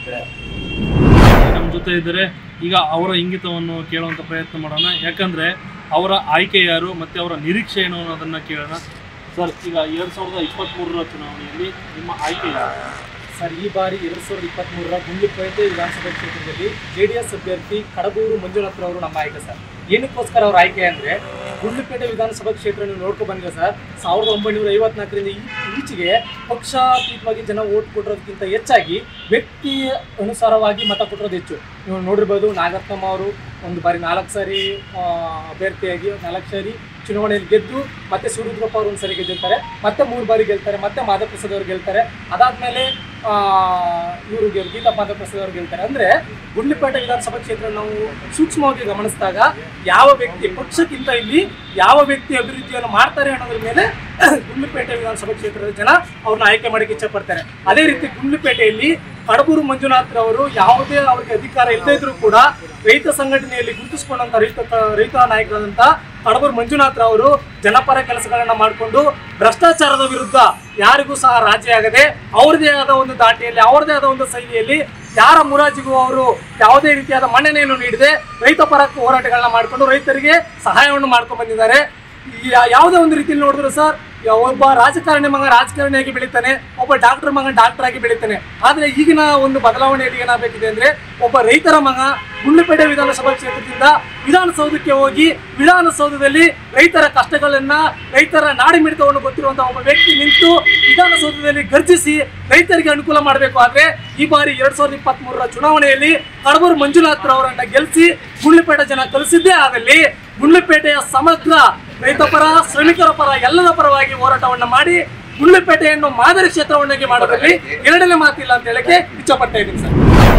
ನಮ್ಮ ಜೊತೆ ಇದ್ದರೆ ಈಗ ಅವರ ಇಂಗಿತವನ್ನು ಕೇಳುವಂಥ ಪ್ರಯತ್ನ ಮಾಡೋಣ. ಯಾಕಂದರೆ ಅವರ ಆಯ್ಕೆ ಯಾರು ಮತ್ತು ಅವರ ನಿರೀಕ್ಷೆ ಏನು ಅನ್ನೋದನ್ನು ಕೇಳೋಣ. ಸರ್, ಈಗ ಎರಡು ಸಾವಿರದ ಇಪ್ಪತ್ತ್ಮೂರರ ಚುನಾವಣೆಯಲ್ಲಿ ನಿಮ್ಮ ಆಯ್ಕೆ ಯಾರು? ಸರ್, ಈ ಬಾರಿ ಎರಡು ಸಾವಿರದ ಇಪ್ಪತ್ತ್ಮೂರರ ಗುಂಡ್ಲುಪೇಟೆ ವಿಧಾನಸಭಾ ಕ್ಷೇತ್ರದಲ್ಲಿ ಜೆ ಡಿ ಎಸ್ ಅಭ್ಯರ್ಥಿ ಕಡಗೂರು ಮಂಜುನಾಥ್ರವರು ನಮ್ಮ ಆಯ್ಕೆ ಸರ್. ಏನಕ್ಕೋಸ್ಕರ ಅವ್ರ ಆಯ್ಕೆ ಅಂದರೆ ಗುಂಡ್ಲುಪೇಟೆ ವಿಧಾನಸಭಾ ಕ್ಷೇತ್ರ ನೀವು ನೋಡ್ಕೊಂಡು ಬಂದರೆ ಸರ್, ಸಾವಿರದ ಒಂಬೈನೂರ ಐವತ್ನಾಲ್ಕರಿಂದ ಈಚೆಗೆ ಪಕ್ಷಾತೀತವಾಗಿ ಜನ ಓಟ್ ಕೊಟ್ಟಿರೋದಕ್ಕಿಂತ ಹೆಚ್ಚಾಗಿ ವ್ಯಕ್ತಿ ಅನುಸಾರವಾಗಿ ಮತ ಕೊಟ್ಟಿರೋದು ಹೆಚ್ಚು. ನೀವು ನೋಡಿರ್ಬೋದು, ನಾಗರತ್ನಮ್ಮ ಅವರು ಒಂದು ಬಾರಿ ನಾಲ್ಕು ಸಾರಿ ಅಭ್ಯರ್ಥಿಯಾಗಿ ನಾಲ್ಕು ಸಾರಿ ಚುನಾವಣೆಯಲ್ಲಿ ಗೆದ್ದು ಮತ್ತೆ ಸೂರ್ಯದ್ರಪ್ಪ ಅವರು ಒಂದು ಸರಿ ಗೆದ್ದಿರ್ತಾರೆ, ಮತ್ತೆ ಮೂರು ಬಾರಿ ಗೆಲ್ತಾರೆ, ಮತ್ತೆ ಮಾಧವ ಪ್ರಸಾದ್ ಅವರು ಗೆಲ್ತಾರೆ. ಅದಾದಮೇಲೆ ಇವರು ಗೀತಾ ಮಾಧವಪ್ರಸಾದ್ ಅವರು ಗೆಲ್ತಾರೆ. ಅಂದರೆ ಗುಂಡ್ಲುಪೇಟೆ ವಿಧಾನಸಭಾ ಕ್ಷೇತ್ರ ನಾವು ಸೂಕ್ಷ್ಮವಾಗಿ ಗಮನಿಸಿದಾಗ ಯಾವ ವ್ಯಕ್ತಿ ಪಕ್ಷಕ್ಕಿಂತ ಇಲ್ಲಿ ಯಾವ ವ್ಯಕ್ತಿ ಅಭಿವೃದ್ಧಿಯನ್ನು ಮಾಡ್ತಾರೆ ಅನ್ನೋದ್ರ ಮೇಲೆ ಗುಂಡ್ಲುಪೇಟೆ ವಿಧಾನಸಭಾ ಕ್ಷೇತ್ರದ ಜನ ಅವ್ರನ್ನ ಆಯ್ಕೆ ಮಾಡೋಕ್ಕೆ ಇಚ್ಛೆ ಪಡ್ತಾರೆ. ಅದೇ ರೀತಿ ಗುಂಡ್ಲುಪೇಟೆಯಲ್ಲಿ ಕಡಬೂರು ಮಂಜುನಾಥ್ ರವರು ಯಾವುದೇ ಅವರಿಗೆ ಅಧಿಕಾರ ಇಲ್ಲದೇ ಇದ್ರೂ ಕೂಡ ರೈತ ಸಂಘಟನೆಯಲ್ಲಿ ಗುರುತಿಸಿಕೊಂಡಂತ ರೈತ ರೈತ ನಾಯಕರಾದಂಥ ಕಡಬೂರು ಮಂಜುನಾಥ್ ರವರು ಜನಪರ ಕೆಲಸಗಳನ್ನ ಮಾಡಿಕೊಂಡು ಭ್ರಷ್ಟಾಚಾರದ ವಿರುದ್ಧ ಯಾರಿಗೂ ಸಹ ರಾಜಿ ಆಗದೆ ಅವ್ರದೇ ಆದ ಒಂದು ದಾಟಿಯಲ್ಲಿ ಅವ್ರದೇ ಆದ ಒಂದು ಶೈಲಿಯಲ್ಲಿ ಯಾರ ಮುರಾಜಿಗೂ ಅವರು ಯಾವುದೇ ರೀತಿಯಾದ ಮನ್ನಣೆಯನ್ನು ನೀಡದೆ ರೈತ ಪರ ಹೋರಾಟಗಳನ್ನ ಮಾಡಿಕೊಂಡು ರೈತರಿಗೆ ಸಹಾಯವನ್ನು ಮಾಡ್ಕೊಂಡು ಬಂದಿದ್ದಾರೆ. ಯಾವುದೇ ಒಂದು ರೀತಿಯಲ್ಲಿ ನೋಡಿದ್ರು ಸರ್, ಒಬ್ಬ ರಾಜಕಾರಣಿ ಮಗ ರಾಜಕಾರಣಿಯಾಗಿ ಬೆಳೀತಾನೆ, ಒಬ್ಬ ಡಾಕ್ಟರ್ ಮಗ ಡಾಕ್ಟರ್ ಆಗಿ ಬೆಳೀತಾನೆ. ಆದರೆ ಈಗಿನ ಒಂದು ಬದಲಾವಣೆಯಲ್ಲಿ ಏನಾಗಬೇಕಿದೆ ಅಂದರೆ ಒಬ್ಬ ರೈತರ ಮಗ ಗುಂಡ್ಲುಪೇಟೆ ವಿಧಾನಸಭಾ ಕ್ಷೇತ್ರದಿಂದ ವಿಧಾನಸೌಧಕ್ಕೆ ಹೋಗಿ ವಿಧಾನಸೌಧದಲ್ಲಿ ರೈತರ ಕಷ್ಟಗಳನ್ನ ರೈತರ ನಾಡಿ ಮಿಡಿತವನ್ನು ಗೊತ್ತಿರುವಂತಹ ಒಬ್ಬ ವ್ಯಕ್ತಿ ನಿಂತು ವಿಧಾನಸೌಧದಲ್ಲಿ ಗರ್ಜಿಸಿ ರೈತರಿಗೆ ಅನುಕೂಲ ಮಾಡಬೇಕು. ಆದರೆ ಈ ಬಾರಿ ಎರಡ್ ಸಾವಿರದ ಇಪ್ಪತ್ತ್ ಮೂರರ ಚುನಾವಣೆಯಲ್ಲಿ ಕಡಬೂರು ಮಂಜುನಾಥ್ ಅವರನ್ನ ಗೆಲ್ಲಿಸಿ ಗುಂಡ್ಲುಪೇಟೆ ಜನ ಕಲಿಸಿದ್ದೇ ಆದಲ್ಲಿ ಗುಂಡ್ಲುಪೇಟೆಯ ಸಮಗ್ರ ರೈತ ಪರ ಶ್ರಮಿಕರ ಪರ ಎಲ್ಲರ ಪರವಾಗಿ ಹೋರಾಟವನ್ನ ಮಾಡಿ ಗುಂಡ್ಲುಪೇಟೆಯನ್ನು ಮಾದರಿ ಕ್ಷೇತ್ರವನ್ನಾಗಿ ಮಾಡೋದ್ರಲ್ಲಿ ಎರಡನೇ ಮಾತಿಲ್ಲ ಅಂತ ಹೇಳಕ್ಕೆ ಇಚ್ಛೆ ಪಡ್ತಾ ಇದ್ದೀನಿ ಸರ್.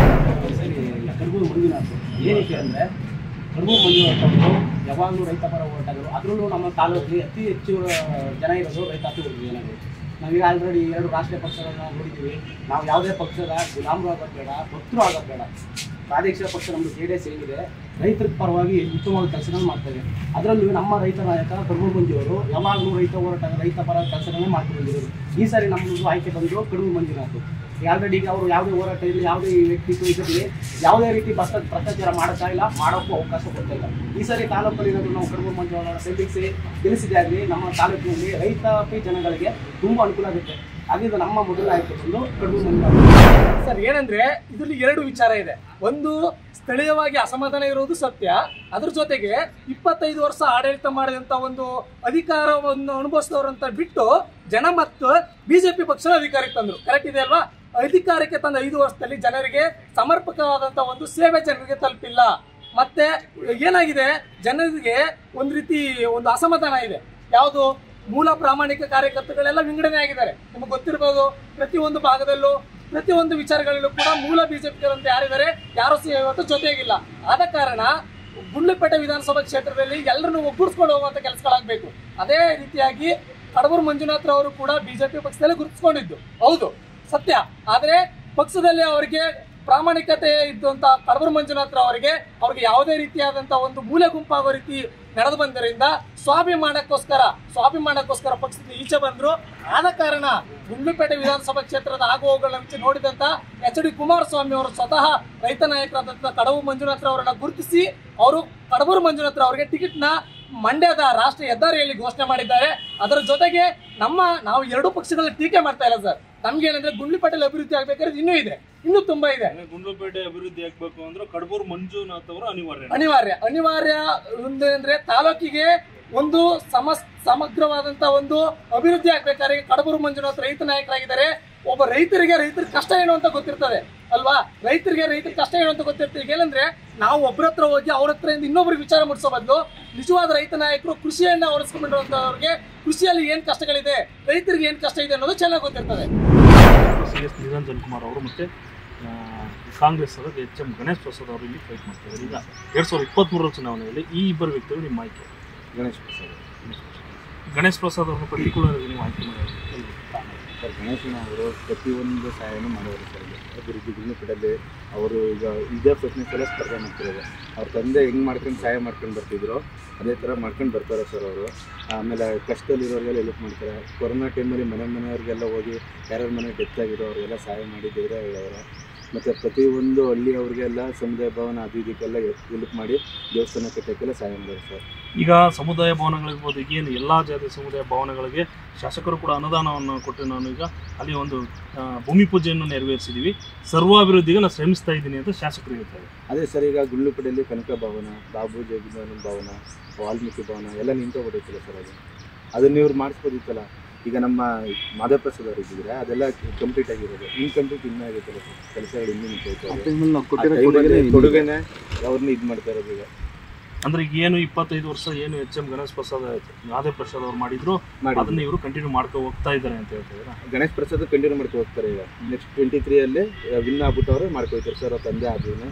ಕಡಬೂರು ಮಂಜುನಾಥ್ ಏನಕ್ಕೆ ಅಂದರೆ ಕಡಬೂರು ಮಂಜುನಾಥ್ ಅವರು ಯಾವಾಗಲೂ ರೈತ ಪರ ಹೋರಾಟಗಳು, ಅದರಲ್ಲೂ ನಮ್ಮ ತಾಲೂಕಿಗೆ ಅತಿ ಹೆಚ್ಚು ಜನ ಇರೋದು ರೈತಾಪಿ ಜನರು. ನಾವೀಗ ಆಲ್ರೆಡಿ ಎರಡು ರಾಷ್ಟ್ರೀಯ ಪಕ್ಷಗಳನ್ನ ನೋಡಿದ್ದೀವಿ. ನಾವು ಯಾವುದೇ ಪಕ್ಷದ ಗುಲಾಮರು ಆಗೋದು ಬೇಡ, ಭಕ್ತರು ಆಗೋದು ಬೇಡ. ಪ್ರಾದೇಶಿಕ ಪಕ್ಷ ನಮ್ಮದು ಜೆ ಡಿ ಎಸ್ ಏನಿದೆ ರೈತರ ಪರವಾಗಿ ಉತ್ತಮವಾದ ಕೆಲಸಗಳನ್ನು ಮಾಡ್ತೇವೆ. ಅದರಲ್ಲೂ ನಮ್ಮ ರೈತ ನಾಯಕ ಕಡಬೂರು ಮಂಜು ಅವರು ಯಾವಾಗಲೂ ರೈತ ಹೋರಾಟ ರೈತ ಪರ ಕೆಲಸಗಳನ್ನೇ ಮಾಡ್ಕೊಂಡು ಬಂದಿರೋರು. ಈ ಸಾರಿ ನಮ್ಮದು ಆಯ್ಕೆ ಬಂದು ಕಡಬೂರು ಮಂಜುನಾಥ್. ಆಲ್ರೆಡಿ ಈಗ ಅವರು ಯಾವುದೇ ಹೋರಾಟ ಇಲ್ಲ, ಯಾವುದೇ ವ್ಯಕ್ತಿತ್ವ ಇದರಲ್ಲಿ ಯಾವುದೇ ರೀತಿ ಭ್ರಷ್ಟ ಭ್ರಷ್ಟಾಚಾರ ಮಾಡೋಕ್ಕಾಗಿಲ್ಲ, ಇಲ್ಲ ಮಾಡೋಕ್ಕೂ ಅವಕಾಶ ಕೊಡ್ತಾ ಇಲ್ಲ. ಈ ಸಾರಿ ತಾಲೂಕಲ್ಲಿ ಇರೋದು ನಾವು ಕಡಬೂರು ಮಂಜು ಅವರ ಸೆಲ್ಫಿಕ್ಸಿ ಗೆಲ್ಲಿಸಿದೆ ಆಗಲಿ ನಮ್ಮ ತಾಲೂಕಿನಲ್ಲಿ ರೈತಾಪಿ ಜನಗಳಿಗೆ ತುಂಬ ಅನುಕೂಲ ಆಗುತ್ತೆ. ಹಾಗಿದ್ದು ನಮ್ಮ ಮೊದಲ ಆಯ್ಕೆ ಬಂದು ಕಡಬೂರು ಮಂಜು ಸರ್. ಏನಂದ್ರೆ ಇದರಲ್ಲಿ ಎರಡು ವಿಚಾರ ಇದೆ. ಒಂದು, ಸ್ಥಳೀಯವಾಗಿ ಅಸಮಾಧಾನ ಇರುವುದು ಸತ್ಯ. ಅದ್ರ ಜೊತೆಗೆ ಇಪ್ಪತ್ತೈದು ವರ್ಷ ಆಡಳಿತ ಮಾಡಿದಂತ ಒಂದು ಅಧಿಕಾರವನ್ನು ಅನುಭವಿಸಿದವರಂತ ಬಿಟ್ಟು ಜನ ಮತ್ತು ಬಿಜೆಪಿ ಪಕ್ಷದ ಅಧಿಕಾರಕ್ಕೆ ತಂದ್ರು. ಕರೆಕ್ಟ್ ಇದೆ ಅಲ್ವಾ? ಅಧಿಕಾರಕ್ಕೆ ತಂದ ಐದು ವರ್ಷದಲ್ಲಿ ಜನರಿಗೆ ಸಮರ್ಪಕವಾದಂತ ಒಂದು ಸೇವೆ ಜನರಿಗೆ ತಲುಪಿಲ್ಲ. ಮತ್ತೆ ಏನಾಗಿದೆ, ಜನರಿಗೆ ಒಂದು ರೀತಿ ಒಂದು ಅಸಮಾಧಾನ ಇದೆ. ಯಾವುದು? ಮೂಲ ಪ್ರಾಮಾಣಿಕ ಕಾರ್ಯಕರ್ತಗಳೆಲ್ಲ ವಿಂಗಡಣೆ ಆಗಿದ್ದಾರೆ. ನಿಮಗೆ ಗೊತ್ತಿರಬಹುದು, ಪ್ರತಿಯೊಂದು ಭಾಗದಲ್ಲೂ ಪ್ರತಿಯೊಂದು ವಿಚಾರಗಳಲ್ಲೂ ಕೂಡ ಮೂಲ ಬಿಜೆಪಿಗರಂತೆ ಯಾರಿದ್ದಾರೆ, ಯಾರು ಇವತ್ತು ಜೊತೆಗಿಲ್ಲ. ಆದ ಕಾರಣ ಗುಂಡ್ಲುಪೇಟೆ ವಿಧಾನಸಭಾ ಕ್ಷೇತ್ರದಲ್ಲಿ ಎಲ್ಲರನ್ನು ಒಗ್ಗೂಡಿಸ್ಕೊಂಡು ಹೋಗುವಂತ ಕೆಲಸಗಳಾಗಬೇಕು. ಅದೇ ರೀತಿಯಾಗಿ ಕಡಬೂರು ಮಂಜುನಾಥ್ ಅವರು ಕೂಡ ಬಿಜೆಪಿ ಪಕ್ಷದಲ್ಲಿ ಗುರುತಿಸಿಕೊಂಡಿದ್ದು ಹೌದು ಸತ್ಯ. ಆದ್ರೆ ಪಕ್ಷದಲ್ಲಿ ಅವರಿಗೆ ಪ್ರಾಮಾಣಿಕತೆ ಇದ್ದಂತ ಕಡಬೂರು ಮಂಜುನಾಥ್ ಅವರಿಗೆ ಅವ್ರಿಗೆ ಯಾವುದೇ ರೀತಿಯಾದಂತಹ ಒಂದು ಮೂಲೆ ಗುಂಪಾಗೋ ರೀತಿ ನಡೆದು ಬಂದರಿಂದ ಸ್ವಾಭಿಮಾನಕ್ಕೋಸ್ಕರ ಸ್ವಾಭಿಮಾನಕ್ಕೋಸ್ಕರ ಪಕ್ಷದಿಂದ ಈಚೆ ಬಂದ್ರು. ಆದ ಕಾರಣ ಗುಂಡ್ಲುಪೇಟೆ ವಿಧಾನಸಭಾ ಕ್ಷೇತ್ರದ ಆಗುವೋಗಳನ್ನ ನೋಡಿದಂತ ಎಚ್ ಡಿ ಕುಮಾರಸ್ವಾಮಿ ಅವರು ಸ್ವತಃ ರೈತ ನಾಯಕರಾದಂತಹ ಕಡಬೂರು ಮಂಜುನಾಥ್ ಅವರನ್ನ ಗುರುತಿಸಿ ಅವರು ಕಡಬೂರು ಮಂಜುನಾಥ್ ಅವರಿಗೆ ಟಿಕೆಟ್ ನ ಮಂಡ್ಯದ ರಾಷ್ಟ್ರೀಯ ಹೆದ್ದಾರಿಯಲ್ಲಿ ಘೋಷಣೆ ಮಾಡಿದ್ದಾರೆ. ಅದರ ಜೊತೆಗೆ ನಮ್ಮ ನಾವು ಎರಡು ಪಕ್ಷಗಳ ಟೀಕೆ ಮಾಡ್ತಾ ಇಲ್ಲ ಸರ್. ನಮ್ಗೆ ಏನಂದ್ರೆ ಗುಂಡ್ಲುಪೇಟೆಯಲ್ಲಿ ಅಭಿವೃದ್ಧಿ ಆಗ್ಬೇಕಾದ್ರೆ ಇನ್ನೂ ಇದೆ, ಇನ್ನೂ ತುಂಬಾ ಇದೆ. ಗುಂಡ್ಲುಪೇಟೆ ಅಭಿವೃದ್ಧಿ ಆಗ್ಬೇಕು ಅಂದ್ರೆ ಕಡಬೂರು ಮಂಜುನಾಥ್ ಅವರು ಅನಿವಾರ್ಯ ಅನಿವಾರ್ಯ ಅನಿವಾರ್ಯ ಅಂದ್ರೆ ತಾಲೂಕಿಗೆ ಒಂದು ಸಮ ಸಮಗ್ರವಾದಂತ ಒಂದು ಅಭಿವೃದ್ಧಿ ಆಗ್ಬೇಕಾದ್ರೆ ಕಡಬೂರು ಮಂಜುನಾಥ್ ರೈತ ನಾಯಕರಾಗಿದ್ದಾರೆ. ಒಬ್ಬ ರೈತರಿಗೆ ರೈತರ ಕಷ್ಟ ಏನು ಅಂತ ಗೊತ್ತಿರ್ತದೆ ಅಲ್ವಾ? ರೈತರಿಗೆ ರೈತರ ಕಷ್ಟ ಏನು ಅಂತ ಗೊತ್ತಿರ್ತದೆ. ಏನಂದ್ರೆ ನಾವು ಒಬ್ಬರ ಹತ್ರ ಹೋಗಿ ಅವ್ರ ಹತ್ರ ಇನ್ನೊಬ್ರಿಗೆ ವಿಚಾರ ಮುಡಿಸೋ ಬದಲು ನಿಜವಾದ ರೈತ ನಾಯಕರು ಕೃಷಿಯನ್ನ ಅವರಿಸ್ಕೊಂಡಿರುವಂತವ್ರಿಗೆ ಕೃಷಿಯಲ್ಲಿ ಏನ್ ಕಷ್ಟಗಳಿದೆ, ರೈತರಿಗೆ ಏನ್ ಕಷ್ಟ ಇದೆ ಅನ್ನೋದು ಚೆನ್ನಾಗಿ ಗೊತ್ತಿರ್ತದೆ. ಸಿ ಎಸ್ ನಿರಂಜನ್ ಕುಮಾರ್ ಅವರು ಮತ್ತೆ ಕಾಂಗ್ರೆಸ್ ಅವರ ಎಚ್ ಎಂ ಗಣೇಶ್ ಪ್ರಸಾದ್ ಅವರು ಇಲ್ಲಿ ಫೈಟ್ ಮಾಡ್ತಾರೆ. ಈಗ ಎರಡ್ ಸಾವಿರದ ಇಪ್ಪತ್ತ್ ಮೂರರ ಚುನಾವಣೆಯಲ್ಲಿ ಈ ಇಬ್ಬರು ವ್ಯಕ್ತಿಗಳು ನಿಮ್ಮ ಆಯ್ಕೆ. ಗಣೇಶ್ ಪ್ರಸಾದ್ ಗಣೇಶ್ ಪ್ರಸಾದ್ ಅವರನ್ನು ಪರ್ಟಿಕ್ಯುಲರ್ ನೀವು ಆಯ್ಕೆ ಮಾಡೋದು ಸರ್. ಗಣೇಶನ ಅವರು ಪ್ರತಿಯೊಂದು ಸಹಾಯನೂ ಮಾಡೋರು ಸರ್. ಅಭಿವೃದ್ಧಿ ಗುಂಡ್ಲುಪೇಟೆಯಲ್ಲಿ ಅವರು ಈಗ ಇದೇ ಪ್ರಶ್ನೆ ಸಲ ಸ್ಪರ್ಧೆ ಮಾಡ್ತಿರೋದು. ಅವ್ರ ತಂದೆ ಹೆಂಗೆ ಮಾಡ್ಕೊಂಡು ಸಹಾಯ ಮಾಡ್ಕೊಂಡು ಬರ್ತಿದ್ರು ಅದೇ ಥರ ಮಾಡ್ಕೊಂಡು ಬರ್ತಾರೆ ಸರ್ ಅವರು. ಆಮೇಲೆ ಕಷ್ಟದಲ್ಲಿರೋರಿಗೆಲ್ಲ ಹೆಲ್ಪ್ ಮಾಡ್ತಾರೆ. ಕೊರೋನಾ ಟೈಮಲ್ಲಿ ಮನೆ ಮನೆಯವ್ರಿಗೆಲ್ಲ ಹೋಗಿ ಯಾರ್ಯಾರ ಮನೆ ಡೆತ್ ಆಗಿರೋ ಅವ್ರಿಗೆಲ್ಲ ಸಹಾಯ ಮಾಡಿ ಧೈರ್ಯ ಹೇಳೋರು. ಮತ್ತು ಪ್ರತಿಯೊಂದು ಹಳ್ಳಿಯವ್ರಿಗೆಲ್ಲ ಸಮುದಾಯ ಭವನ ಅದು ಇದಕ್ಕೆಲ್ಲ ಹೆಲ್ಪ್ ಮಾಡಿ ದೇವಸ್ಥಾನ ಕಟ್ಟೋಕ್ಕೆಲ್ಲ ಸಹಾಯ ಮಾಡೋರು ಸರ್. ಈಗ ಸಮುದಾಯ ಭವನಗಳಿರ್ಬೋದು, ಏನು ಎಲ್ಲ ಜಾತಿಯ ಸಮುದಾಯ ಭವನಗಳಿಗೆ ಶಾಸಕರು ಕೂಡ ಅನುದಾನವನ್ನು ಕೊಟ್ಟು ನಾನು ಈಗ ಅಲ್ಲಿ ಒಂದು ಭೂಮಿ ಪೂಜೆಯನ್ನು ನೆರವೇರಿಸಿದ್ದೀವಿ, ಸರ್ವಾಭಿವೃದ್ಧಿಗೆ ನಾನು ಶ್ರಮಿಸ್ತಾ ಇದ್ದೀನಿ ಅಂತ ಶಾಸಕರು ಹೇಳ್ತಾರೆ. ಅದೇ ಸರ್, ಈಗ ಗುಂಡ್ಲುಪೇಟೆಯಲ್ಲಿ ಕನಕ ಭವನ, ಬಾಬು ಜಗಜೀವನ ಭವನ, ವಾಲ್ಮೀಕಿ ಭವನ ಎಲ್ಲ ನಿಂತೋಗ್ಬಿಟ್ಟೈತಿಲ್ಲ ಸರ್. ಅದು ಅದನ್ನು ಇವ್ರು ಮಾಡಿಸ್ಬೋದಿತ್ತಲ್ಲ. ಈಗ ನಮ್ಮ ಮಾಧವಪ್ರಸಾದ್ ಅವರು ಇದ್ದಿದ್ರೆ ಅದೆಲ್ಲ ಕಂಪ್ಲೀಟ್ ಆಗಿರೋದು, ಇನ್ಕಂಪ್ಲೀಟ್ ಇನ್ನೂ ಆಗಿತ್ತಲ್ಲ ಸರ್. ಕೆಲಸಗಳು ಇನ್ನೂ ನಿಂತೈತೆ, ಕೊಡುಗೆನೆ ಅವ್ರನ್ನ ಇದು ಮಾಡ್ತಾ ಇರೋದು. ಈಗ ಅಂದ್ರೆ ಈಗ ಏನು ಇಪ್ಪತ್ತೈದು ವರ್ಷ ಏನು ಎಚ್ ಎಂ ಗಣೇಶ್ ಪ್ರಸಾದ್ ರಾಧೆ ಪ್ರಸಾದ್ ಅವ್ರು ಮಾಡಿದ್ರು ಅದನ್ನ ಇವರು ಕಂಟಿನ್ಯೂ ಮಾಡ್ಕೊ ಹೋಗ್ತಾ ಇದ್ದಾರೆ ಅಂತ ಹೇಳ್ತಿದ್ದಾರೆ. ಗಣೇಶ್ ಪ್ರಸಾದ್ ಕಂಟಿನ್ಯೂ ಮಾಡ್ಕೊ ಹೋಗ್ತಾರೆ. ಈಗ ನೆಕ್ಸ್ಟ್ ಟ್ವೆಂಟಿ ತ್ರೀ ಅಲ್ಲಿ ವಿನ್ ಆಗ್ಬಿಟ್ಟವ್ರೆ ಮಾಡ್ಕೊಳ್ತಾರೆ ಸರ್. ತಂದೆ ಆದ್ರೂ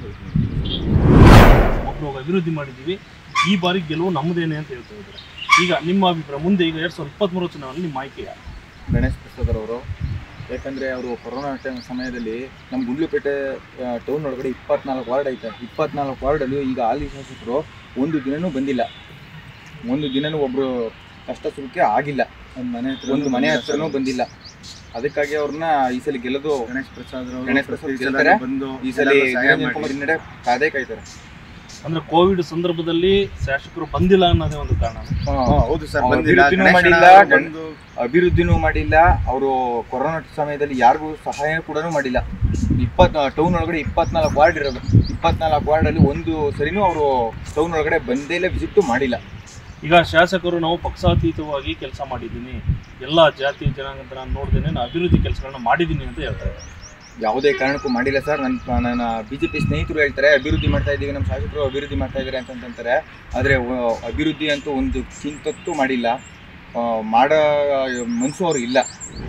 ಒಬ್ಬರು ಅಭಿವೃದ್ಧಿ ಮಾಡಿದ್ದೀವಿ, ಈ ಬಾರಿ ಗೆಲುವು ನಮ್ಮದೇನೆ ಅಂತ ಹೇಳ್ತಾ ಇದ್ದಾರೆ. ಈಗ ನಿಮ್ಮ ಅಭಿಪ್ರಾಯ ಮುಂದೆ ಈಗ ಎರಡ್ ಸಾವಿರದ ಇಪ್ಪತ್ತ್ ಮೂರು ಚುನಾವಣೆ ನಿಮ್ಮ ಆಯ್ಕೆ ಯಾರು? ಗಣೇಶ್ ಪ್ರಸಾದ್ ಅವರು. ಯಾಕಂದರೆ ಅವರು ಕೊರೋನಾ ಟೈಮ್ ಸಮಯದಲ್ಲಿ ನಮ್ಮ ಗುಂಡ್ಲುಪೇಟೆ ಟೌನ್ ಒಳಗಡೆ ಇಪ್ಪತ್ನಾಲ್ಕು ವಾರ್ಡ್ ಐತೆ. ಇಪ್ಪತ್ನಾಲ್ಕು ವಾರ್ಡಲ್ಲಿ ಈಗ ಹಾಲಿ ಶಾಸಕರು ಒಂದು ದಿನವೂ ಬಂದಿಲ್ಲ. ಒಂದು ದಿನವೂ ಒಬ್ಬರು ಕಷ್ಟ ಸುಖಕ್ಕೆ ಆಗಿಲ್ಲ. ಒಂದು ಮನೆ ಒಂದು ಮನೆ ಹತ್ರನೂ ಬಂದಿಲ್ಲ. ಅದಕ್ಕಾಗಿ ಅವ್ರನ್ನ ಈ ಸಲ ಗೆಲ್ಲೋದು ಗಣೇಶ್ ಪ್ರಸಾದ್ ಗಣೇಶ್ ಪ್ರಸಾದ್ ಗೆಲ್ತಾರೆ. ಈ ಸಲ ಹಿನ್ನಡೆ ಕಾದೇ ಕಾಯ್ತಾರೆ. ಅಂದ್ರೆ ಕೋವಿಡ್ ಸಂದರ್ಭದಲ್ಲಿ ಶಾಸಕರು ಬಂದಿಲ್ಲ ಅನ್ನೋದೇ ಒಂದು ಕಾರಣ. ಹೌದು ಸರ್, ಅಭಿವೃದ್ಧಿನೂ ಮಾಡಿಲ್ಲ, ಅಭಿವೃದ್ಧಿನೂ ಮಾಡಿಲ್ಲ. ಅವರು ಕೊರೋನಾ ಸಮಯದಲ್ಲಿ ಯಾರಿಗೂ ಸಹಾಯ ಕೂಡ ಮಾಡಿಲ್ಲ. ಇಪ್ಪತ್ ಟೌನ್ ಒಳಗಡೆ ಇಪ್ಪತ್ನಾಲ್ಕು ವಾರ್ಡ್ ಇರೋದು. ಇಪ್ಪತ್ನಾಲ್ಕು ವಾರ್ಡಲ್ಲಿ ಒಂದು ಸರಿನೂ ಅವರು ಟೌನ್ ಒಳಗಡೆ ಬಂದೇ ಇಲ್ಲ, ವಿಸಿಟ್ ಮಾಡಿಲ್ಲ. ಈಗ ಶಾಸಕರು ನಾವು ಪಕ್ಷಾತೀತವಾಗಿ ಕೆಲಸ ಮಾಡಿದ್ದೀನಿ, ಎಲ್ಲ ಜಾತಿ ಜನಾಂಗದ ನಾನು ನೋಡ್ದೇನೆ ನಾನು ಅಭಿವೃದ್ಧಿ ಕೆಲಸಗಳನ್ನ ಮಾಡಿದ್ದೀನಿ ಅಂತ ಹೇಳ್ತಾರೆ. ಯಾವುದೇ ಕಾರಣಕ್ಕೂ ಮಾಡಿಲ್ಲ ಸರ್. ನನ್ನ ನನ್ನ ಬಿ ಜೆ ಪಿ ಸ್ನೇಹಿತರು ಹೇಳ್ತಾರೆ ಅಭಿವೃದ್ಧಿ ಮಾಡ್ತಾ ಇದ್ದೀವಿ, ನಮ್ಮ ಶಾಸಕರು ಅಭಿವೃದ್ಧಿ ಮಾಡ್ತಾ ಇದ್ದಾರೆ ಅಂತಂತಾರೆ. ಆದರೆ ಅಭಿವೃದ್ಧಿ ಅಂತೂ ಒಂದು ಚಿಂತತ್ತೂ ಮಾಡಿಲ್ಲ, ಮಾಡೋ ಮನಸ್ಸು ಅವ್ರು ಇಲ್ಲ.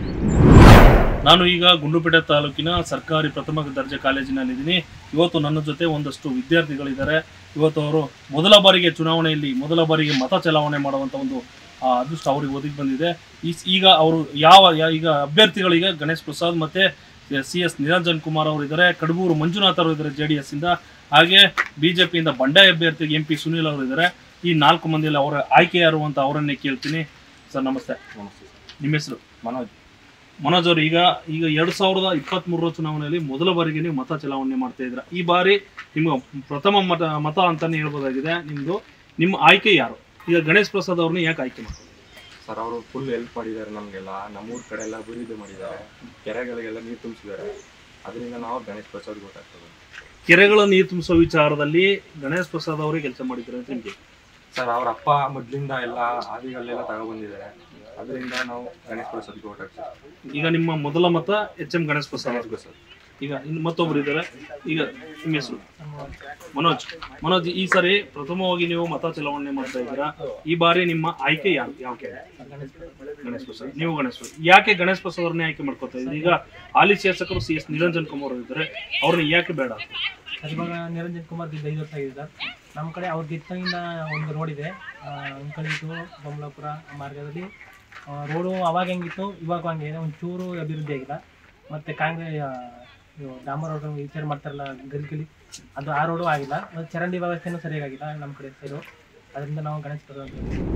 ನಾನು ಈಗ ಗುಂಡ್ಲುಪೇಟೆ ತಾಲೂಕಿನ ಸರ್ಕಾರಿ ಪ್ರಥಮ ದರ್ಜೆ ಕಾಲೇಜಿನಲ್ಲಿದ್ದೀನಿ. ಇವತ್ತು ನನ್ನ ಜೊತೆ ಒಂದಷ್ಟು ವಿದ್ಯಾರ್ಥಿಗಳಿದ್ದಾರೆ. ಇವತ್ತು ಅವರು ಮೊದಲ ಬಾರಿಗೆ ಚುನಾವಣೆಯಲ್ಲಿ ಮೊದಲ ಬಾರಿಗೆ ಮತ ಚಲಾವಣೆ ಮಾಡುವಂಥ ಒಂದು ಅದೃಷ್ಟ ಅವ್ರಿಗೆ ಒದಗಿ ಬಂದಿದೆ. ಈಗ ಅವರು ಯಾವ ಈಗ ಅಭ್ಯರ್ಥಿಗಳಿಗೆ ಗಣೇಶ್ ಪ್ರಸಾದ್ ಮತ್ತು ಸಿ ಎಸ್ ನಿರಂಜನ್ ಕುಮಾರ್ ಅವರು ಇದ್ದಾರೆ, ಕಡಬೂರು ಮಂಜುನಾಥ್ ಅವರು ಇದ್ದಾರೆ ಜೆ ಡಿ ಎಸ್ ಇಂದ, ಹಾಗೆ ಬಿಜೆಪಿಯಿಂದ ಬಂಡಾಯ ಅಭ್ಯರ್ಥಿ ಎಂ ಪಿ ಸುನೀಲ್ ಅವರು ಇದ್ದಾರೆ. ಈ ನಾಲ್ಕು ಮಂದಿಯಲ್ಲಿ ಅವರ ಆಯ್ಕೆ ಯಾರು ಅಂತ ಅವರನ್ನೇ ಕೇಳ್ತೀನಿ. ಸರ್ ನಮಸ್ತೆ. ನಮಸ್ತೆ. ನಿಮ್ಮ ಹೆಸರು? ಮನೋಜ್. ಮನೋಜ್ ಅವರು, ಈಗ ಈಗ ಎರಡು ಸಾವಿರದ ಇಪ್ಪತ್ತ್ ಮೂರರ ಚುನಾವಣೆಯಲ್ಲಿ ಮೊದಲ ಬಾರಿಗೆ ನೀವು ಮತ ಚಲಾವಣೆ ಮಾಡ್ತಾ ಇದ್ದೀರಾ. ಈ ಬಾರಿ ನಿಮ್ಮ ಪ್ರಥಮ ಮತ ಮತ ಅಂತಾನೆ ಹೇಳ್ಬೋದಾಗಿದೆ ನಿಮ್ಮದು. ನಿಮ್ಮ ಆಯ್ಕೆ ಯಾರು? ಈಗ ಗಣೇಶ್ ಪ್ರಸಾದ್ ಅವ್ರನ್ನ ಯಾಕೆ ಆಯ್ಕೆ ಮಾಡ್ತಾರೆ? ಸರ್, ಅವರು ಫುಲ್ ಹೆಲ್ಪ್ ಮಾಡಿದ್ದಾರೆ ನಮಗೆಲ್ಲ. ನಮ್ಮೂರ ಕಡೆ ಎಲ್ಲ ಅಭಿವೃದ್ಧಿ ಮಾಡಿದ್ದಾರೆ, ಕೆರೆಗಳಿಗೆಲ್ಲ ನೀರು ತುಂಬಿಸಿದ್ದಾರೆ. ಅದರಿಂದ ನಾವು ಗಣೇಶ್ ಪ್ರಸಾದ್ ಗೊತ್ತಾಗ್ತದೆ. ಕೆರೆಗಳ ನೀರು ತುಂಬಿಸೋ ವಿಚಾರದಲ್ಲಿ ಗಣೇಶ್ ಪ್ರಸಾದ್ ಅವರೇ ಕೆಲಸ ಮಾಡಿದ್ದಾರೆ ಅಂತ ನಿಮಗೆ? ಸರ್, ಅವ್ರ ಅಪ್ಪ ಮೊದಲಿಂದ ಎಲ್ಲ ಆದಿಗಳನ್ನೆಲ್ಲ ತಗೊಬಂದಿದ್ದಾರೆ. ಅದರಿಂದ ನಾವು ಗಣೇಶ್ ಪ್ರಸಾದ್ಗೆ ಓಟ್ ಹಾಕ್ತೀವಿ. ಈಗ ನಿಮ್ಮ ಮೊದಲ ಮತ ಎಚ್ ಎಂ ಗಣೇಶ್ ಪ್ರಸಾದ್ ಅವ್ರಿಗೆ ಸರ್. ಈಗ ಇನ್ನು ಮತ್ತೊಬ್ರು ಇದ್ದಾರೆ. ಈಗ ನಿಮ್ಮ ಹೆಸರು? ಮನೋಜ್. ಮನೋಜ್, ಈ ಸರಿ ಪ್ರಥಮವಾಗಿ ನೀವು ಮತ ಚಲಾವಣೆ ಮಾಡ್ತಾ ಇದ್ದೀರಾ. ಈ ಬಾರಿ ನಿಮ್ಮ ಆಯ್ಕೆ ಯಾರು? ಯಾವ ಗಣೇಶ್ ಪ್ರಸಾದ್. ನೀವು ಗಣೇಶ್ ಪ್ರಸಾದ್. ಯಾಕೆ ಗಣೇಶ್ ಪ್ರಸಾದ್ ಅವ್ರನ್ನೇ ಆಯ್ಕೆ ಮಾಡ್ಕೊತಾ ಇದ್ದೀರಿ? ಈಗ ಹಾಲಿ ಶಾಸಕರು ಸಿ ಎಸ್ ನಿರಂಜನ್ ಕುಮಾರ್ ಇದ್ದಾರೆ, ಅವ್ರನ್ನ ಯಾಕೆ ಬೇಡ? ಇವಾಗ ನಿರಂಜನ್ ಕುಮಾರ್ ಗೆದ್ದು ಐದು ವರ್ಷ ಆಗಿದೆ ಸರ್. ನಮ್ಮ ಕಡೆ ಅವ್ರು ಗೆದ್ದಾಗಿಂದ ಒಂದು ರೋಡ್ ಇದೆ, ಅಂಕಲಿಟ್ಟು ಬೊಮ್ಮಲಾಪುರ ಮಾರ್ಗದಲ್ಲಿ ರೋಡು. ಅವಾಗ ಹೆಂಗಿತ್ತು ಇವಾಗ ಹಂಗೆ ಒಂಚೂರು ಅಭಿವೃದ್ಧಿ ಆಗಿಲ್ಲ. ಮತ್ತು ಕಾಂಗ್ರೆಸ್ ಡಾಮರ್ ರೋಡ್ ವಿಚಾರ ಮಾಡ್ತಾರಲ್ಲ ಗರಿಗಲಿ, ಅದು ಆ ರೋಡು ಆಗಿಲ್ಲ. ಮತ್ತು ಚರಂಡಿ ವ್ಯವಸ್ಥೆನೂ ಸರಿಯಾಗಿಲ್ಲ ನಮ್ಮ ಕಡೆ ಸೈಡು. ಅದರಿಂದ ನಾವು ಗಣೇಶ್ ಪ್ರಸಾದ್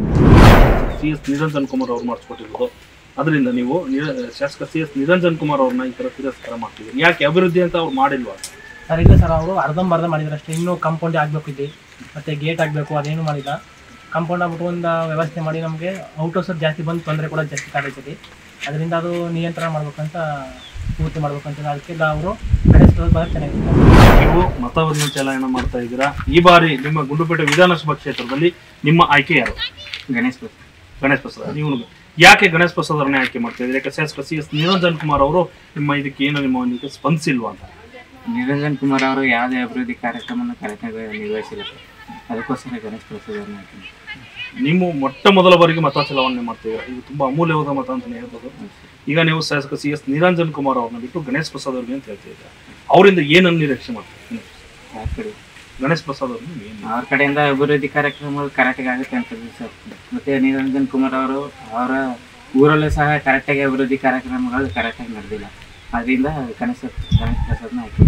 ಸಿ ಎಸ್ ನಿರಂಜನ್ ಕುಮಾರ್ ಅವ್ರು ಮಾಡಿಸ್ಕೊಟ್ಟಿರೋದು. ಅದರಿಂದ ನೀವು ಶಾಸಕ ಸಿ ಎಸ್ ನಿರಂಜನ್ ಕುಮಾರ್ ಅವ್ರನ್ನ ಈ ಥರ ತಿರಸ್ಕಾರ ಮಾಡ್ತಿದ್ದೀರಿ. ಯಾಕೆ? ಅಭಿವೃದ್ಧಿ ಅಂತ ಅವ್ರು ಮಾಡಿಲ್ವಾ? ಸರ್ ಇಲ್ಲ ಸರ್, ಅವರು ಅರ್ಧಂಬರ್ಧ ಮಾಡಿದ್ರು ಅಷ್ಟೇ. ಇನ್ನೂ ಕಾಂಪೌಂಡೇ ಆಗಬೇಕು ಇಲ್ಲಿ, ಮತ್ತು ಗೇಟ್ ಆಗಬೇಕು, ಅದೇನು ಮಾಡಿಲ್ಲ. ಕಾಂಪೌಂಡ್ ಆಗ್ಬಿಟ್ಟು ಒಂದು ವ್ಯವಸ್ಥೆ ಮಾಡಿ ನಮಗೆ ಔಟ್ ಹೌಸರ್ ಜಾಸ್ತಿ ಬಂದು ತೊಂದರೆ ಕೂಡ ಜಾಸ್ತಿ ಕಾಡೈತದೆ. ಅದರಿಂದ ಅದು ನಿಯಂತ್ರಣ ಮಾಡ್ಬೇಕಂತ ಪೂರ್ತಿ ಮಾಡ್ಬೇಕಂತ ಅದಕ್ಕೆ ಅವರು ಗಣೇಶ್ ಪ್ರಸಾದ್ ಚೆನ್ನಾಗಿದೆ. ನೀವು ಮತವನ್ನು ಚಲಾವಣೆ ಮಾಡ್ತಾ ಇದ್ದೀರಾ. ಈ ಬಾರಿ ನಿಮ್ಮ ಗುಂಡ್ಲುಪೇಟೆ ವಿಧಾನಸಭಾ ಕ್ಷೇತ್ರದಲ್ಲಿ ನಿಮ್ಮ ಆಯ್ಕೆ ಯಾರು? ಗಣೇಶ್ ಪ್ರಸಾದ್. ಗಣೇಶ್ ಪ್ರಸಾದ್. ನೀವು ಯಾಕೆ ಗಣೇಶ್ ಪ್ರಸಾದ್ ಅವ್ರನ್ನೇ ಆಯ್ಕೆ ಮಾಡ್ತಾ ಇದ್ದೀರಿ? ಯಾಕೆ ಶಾಸಕ ಸಿ ಎಸ್ ನಿರಂಜನ್ ಕುಮಾರ್ ಅವರು ನಿಮ್ಮ ಇದಕ್ಕೆ ಏನು ನಿಮ್ಮ ಇದಕ್ಕೆ ಸ್ಪಂದಿಸಿಲ್ವಾ ಅಂತ? ನಿರಂಜನ್ ಕುಮಾರ್ ಅವರು ಯಾವುದೇ ಅಭಿವೃದ್ಧಿ ಕಾರ್ಯಕ್ರಮವನ್ನು ಕರೆಕ್ಟಾಗಿ ನಿರ್ವಹಿಸಿಲ್ಲ ಸರ್. ಅದಕ್ಕೋಸ್ಕರ ಗಣೇಶ್ ಪ್ರಸಾದ್ ಅವ್ರನ್ನ ಆಯ್ಕೆ. ನೀವು ಮೊಟ್ಟ ಮೊದಲ ಬಾರಿಗೆ ಮತ ಚಲಾವಣೆ ಮಾಡ್ತೀರಾ. ಇದು ತುಂಬಾ ಅಮೂಲ್ಯವಾದ ಮತ ಅಂತಲೇ ಹೇಳ್ಬೋದು. ಈಗ ನೀವು ಶಾಸಕ ಸಿ ಎಸ್ ನಿರಂಜನ್ ಕುಮಾರ್ ಅವ್ರನ್ನ ಬಿಟ್ಟು ಗಣೇಶ್ ಪ್ರಸಾದ್ ಅವ್ರಿಗೆ ಅಂತ ಹೇಳ್ತಿದ್ದೀರಾ. ಅವರಿಂದ ಏನನ್ನು ನಿರೀಕ್ಷೆ ಮಾಡ್ತೀವಿ? ಯಾರ ಕಡೆ? ಗಣೇಶ್ ಪ್ರಸಾದ್ ಅವ್ರನ್ನ ಏನು ಅವ್ರ ಕಡೆಯಿಂದ ಅಭಿವೃದ್ಧಿ ಕಾರ್ಯಕ್ರಮಗಳು ಕರೆಕ್ಟಾಗಿ ಆಗುತ್ತೆ ಅಂತಂದ್ರೆ ಸರ್. ಮತ್ತು ನಿರಂಜನ್ ಕುಮಾರ್ ಅವರು ಅವರ ಊರಲ್ಲೂ ಸಹ ಕರೆಕ್ಟಾಗಿ ಅಭಿವೃದ್ಧಿ ಕಾರ್ಯಕ್ರಮಗಳು ಕರೆಕ್ಟಾಗಿ ನಡೆದಿಲ್ಲ. ಅದರಿಂದ ಗಣೇಶ್ ಗಣೇಶ್ ಪ್ರಸಾದ್ನ ಆಯ್ಕೆ.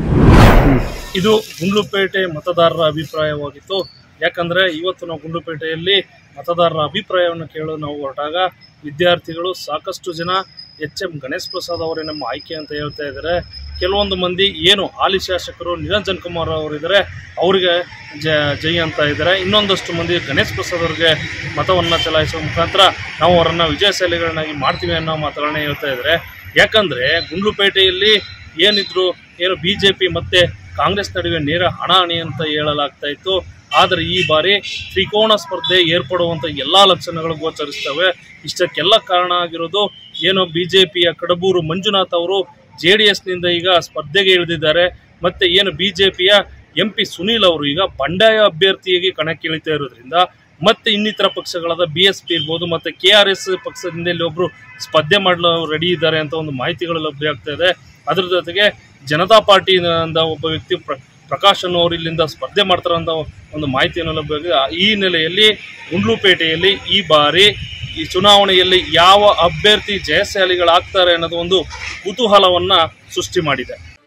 ಇದು ಗುಂಡ್ಲುಪೇಟೆ ಮತದಾರರ ಅಭಿಪ್ರಾಯವಾಗಿತ್ತು. ಯಾಕಂದರೆ ಇವತ್ತು ನಾವು ಗುಂಡ್ಲುಪೇಟೆಯಲ್ಲಿ ಮತದಾರರ ಅಭಿಪ್ರಾಯವನ್ನು ಕೇಳಲು ನಾವು ಹೊರಟಾಗ ವಿದ್ಯಾರ್ಥಿಗಳು ಸಾಕಷ್ಟು ಜನ ಎಚ್ ಎಂ ಗಣೇಶ್ ಪ್ರಸಾದ್ ಅವರೇ ನಮ್ಮ ಆಯ್ಕೆ ಅಂತ ಹೇಳ್ತಾ ಇದ್ದಾರೆ. ಕೆಲವೊಂದು ಮಂದಿ ಏನು ಹಾಲಿ ಶಾಸಕರು ನಿರಂಜನ್ ಕುಮಾರ್ ಅವರಿದ್ದಾರೆ ಅವರಿಗೆ ಜ ಜೈ ಅಂತ ಇದ್ದಾರೆ. ಇನ್ನೊಂದಷ್ಟು ಮಂದಿ ಗಣೇಶ್ ಪ್ರಸಾದ್ ಅವರಿಗೆ ಮತವನ್ನು ಚಲಾಯಿಸುವ ಮುಖಾಂತರ ನಾವು ಅವರನ್ನು ವಿಜಯಶಾಲಿಗಳನ್ನಾಗಿ ಮಾಡ್ತೀವಿ ಅನ್ನೋ ಮಾತುಗಳನ್ನೇ ಹೇಳ್ತಾ ಇದ್ದಾರೆ. ಯಾಕಂದರೆ ಗುಂಡ್ಲುಪೇಟೆಯಲ್ಲಿ ಏನಿದ್ರು ಏನು ಬಿ ಜೆ ಪಿ ಮತ್ತು ಕಾಂಗ್ರೆಸ್ ನಡುವೆ ನೇರ ಹಣಾಹಣಿ ಅಂತ ಹೇಳಲಾಗ್ತಾ ಇತ್ತು. ಆದರೆ ಈ ಬಾರಿ ತ್ರಿಕೋನ ಸ್ಪರ್ಧೆ ಏರ್ಪಡುವಂಥ ಎಲ್ಲ ಲಕ್ಷಣಗಳು ಗೋಚರಿಸ್ತವೆ. ಇಷ್ಟಕ್ಕೆಲ್ಲ ಕಾರಣ ಆಗಿರೋದು ಏನು ಬಿ ಜೆ ಪಿಯ ಕಡಬೂರು ಮಂಜುನಾಥ್ ಅವರು ಜೆ ಡಿ ಎಸ್ನಿಂದ ಈಗ ಸ್ಪರ್ಧೆಗೆ ಇಳಿದಿದ್ದಾರೆ. ಮತ್ತು ಏನು ಬಿ ಜೆ ಪಿಯ ಎಂ ಪಿ ಸುನೀಲ್ ಅವರು ಈಗ ಬಂಡಾಯ ಅಭ್ಯರ್ಥಿಯಾಗಿ ಕಣಕ್ಕಿಳಿತಾ ಇರೋದ್ರಿಂದ ಮತ್ತೆ ಇನ್ನಿತರ ಪಕ್ಷಗಳಾದ ಬಿ ಎಸ್ ಪಿ ಇರ್ಬೋದು ಮತ್ತು ಕೆ ಆರ್ ಎಸ್ ಪಕ್ಷದಿಂದ ಇಲ್ಲಿ ಒಬ್ಬರು ಸ್ಪರ್ಧೆ ಮಾಡಲು ರೆಡಿ ಇದ್ದಾರೆ ಅಂತ ಒಂದು ಮಾಹಿತಿಗಳು ಲಭ್ಯ ಆಗ್ತಾ ಇದೆ. ಅದ್ರ ಜೊತೆಗೆ ಜನತಾ ಪಾರ್ಟಿಯಿಂದ ಒಬ್ಬ ವ್ಯಕ್ತಿ ಪ್ರ ಪ್ರಕಾಶ್ ಅನ್ನೋರು ಇಲ್ಲಿಂದ ಸ್ಪರ್ಧೆ ಮಾಡ್ತಾರೆ ಅಂತ ಒಂದು ಮಾಹಿತಿಯನ್ನು ಲಭ್ಯವಾಗಿದೆ. ಈ ಹಿನ್ನೆಲೆಯಲ್ಲಿ ಗುಂಡ್ಲುಪೇಟೆಯಲ್ಲಿ ಈ ಬಾರಿ ಈ ಚುನಾವಣೆಯಲ್ಲಿ ಯಾವ ಅಭ್ಯರ್ಥಿ ಜಯಶಾಲಿಗಳಾಗ್ತಾರೆ ಅನ್ನೋದು ಒಂದು ಕುತೂಹಲವನ್ನು ಸೃಷ್ಟಿ ಮಾಡಿದೆ.